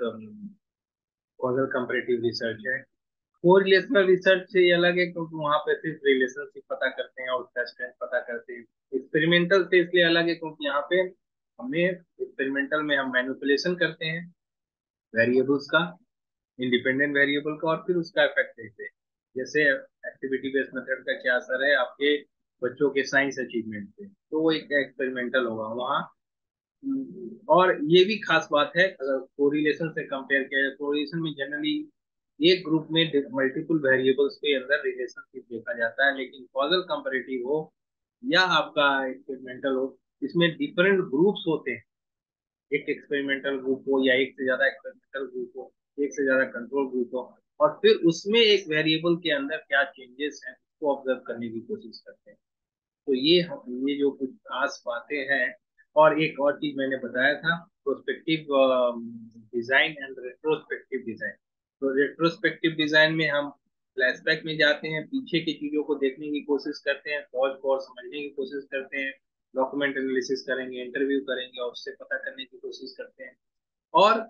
कॉजल कंपैरेटिव रिसर्च है। कोरिलेशनल रिसर्च से ये अलग है क्योंकि वहां पे सिर्फ रिलेशनशिप पता करते हैं और उसका स्ट्रेंथ पता करते हैं। एक्सपेरिमेंटल से इसलिए अलग है क्योंकि यहाँ पे हमें एक्सपेरिमेंटल में हम मैनिपुलेशन करते हैं वेरिएबल्स का, इंडिपेंडेंट वेरिएबल का, और फिर उसका इफेक्ट देखते हैं। जैसे एक्टिविटी बेस्ड मेथड का क्या असर है आपके बच्चों के साइंस अचीवमेंट पे, तो वो एक एक्सपेरिमेंटल होगा वहाँ। और ये भी खास बात है, अगर कोरिलेशन से कंपेयर किया जाए, कोरिलेशन में जनरली एक ग्रुप में मल्टीपल वेरिएबल्स के अंदर रिलेशनशिप देखा जाता है, लेकिन कॉजल कंपैरेटिव हो या आपका एक्सपेरिमेंटल हो, इसमें डिफरेंट ग्रुप्स होते हैं। एक एक्सपेरिमेंटल ग्रुप हो या एक से ज्यादा एक्सपेरिमेंटल ग्रुप हो, एक से ज्यादा कंट्रोल ग्रुप हो, और फिर उसमें एक वेरिएबल के अंदर क्या चेंजेस हैं उसको ऑब्जर्व करने की कोशिश करते हैं। तो ये जो कुछ खास बातें हैं। और एक और चीज मैंने बताया था, prospective design and retrospective design. तो रेट्रोस्पेक्टिव डिजाइन में हम फ्लैशबैक में जाते हैं, पीछे की चीजों को देखने की कोशिश करते हैं, कॉज को और समझने की कोशिश करते हैं, डॉक्यूमेंट एनालिसिस करेंगे, इंटरव्यू करेंगे और उससे पता करने की कोशिश करते हैं। और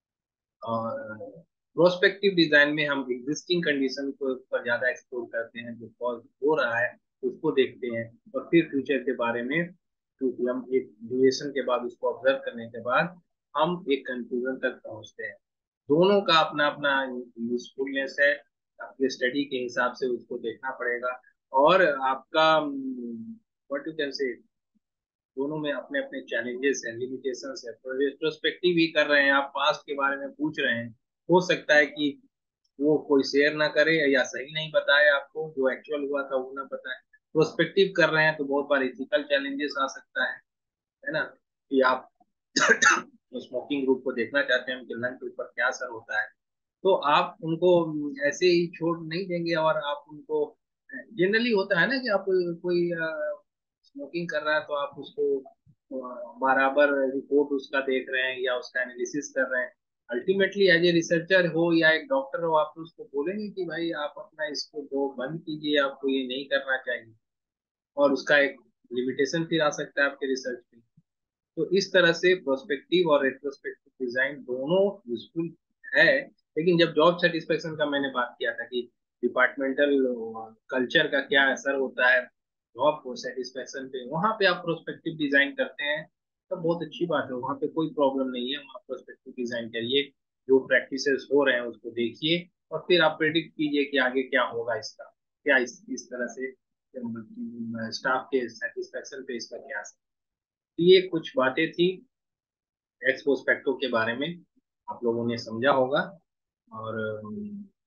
प्रोस्पेक्टिव डिजाइन में हम एग्जिस्टिंग कंडीशन को पर ज्यादा एक्सप्लोर करते हैं, जो कॉज हो रहा है उसको देखते हैं, और फिर फ्यूचर के बारे में, क्योंकि हम एक ड्यूरेशन के बाद उसको ऑब्जर्व करने के बाद हम एक कंक्लूजन तक पहुंचते हैं। दोनों का अपना अपना यूजफुलनेस है, आपके स्टडी के हिसाब से उसको देखना पड़ेगा। और आपका व्हाट यू कैन से, दोनों में अपने अपने चैलेंजेस हैं, लिमिटेशंस है। तो रेट्रोस्पेक्टिव ही कर रहे हैं, आप पास्ट के बारे में पूछ रहे हैं, हो सकता है कि वो कोई शेयर ना करे या सही नहीं बताए, आपको जो एक्चुअल हुआ था वो ना बताए। प्रोस्पेक्टिव कर रहे हैं तो बहुत बार इथिकल चैलेंजेस आ सकता है ना, कि आप स्मोकिंग ग्रुप को देखना चाहते हैं कि लंग के ऊपर क्या असर होता है, तो आप उनको ऐसे ही छोड़ नहीं देंगे। और आप उनको, जनरली होता है ना कि आप कोई स्मोकिंग कर रहा है तो आप उसको बराबर रिपोर्ट उसका देख रहे हैं या उसका एनालिसिस कर रहे हैं। अल्टीमेटली एज ए रिसर्चर हो या एक डॉक्टर हो, आप तो उसको बोलेंगे कि भाई आप अपना इसको दो बंद कीजिए, आपको ये नहीं करना चाहिए, और उसका एक लिमिटेशन फिर आ सकता है आपके रिसर्च में। तो इस तरह से प्रोस्पेक्टिव और रेट्रोस्पेक्टिव डिजाइन दोनों यूजफुल है। लेकिन जब जॉब सेटिस्फेक्शन का मैंने बात किया था कि डिपार्टमेंटल कल्चर का क्या असर होता है जॉब को सेटिस्फेक्शन पे, वहां पे आप प्रोस्पेक्टिव डिजाइन करते हैं तो बहुत अच्छी बात है, वहां पे कोई प्रॉब्लम नहीं है, वहाँ प्रोस्पेक्टिव डिजाइन करिए, जो प्रैक्टिसेस हो रहे हैं उसको देखिए, और फिर आप प्रेडिक्ट कीजिए कि आगे क्या होगा इसका, क्या इस तरह से स्टाफ के सेटिस्फेक्शन पे इसका क्या असर। ये कुछ बातें थी एक्स पोस्ट फैक्टो के बारे में, आप लोगों ने समझा होगा। और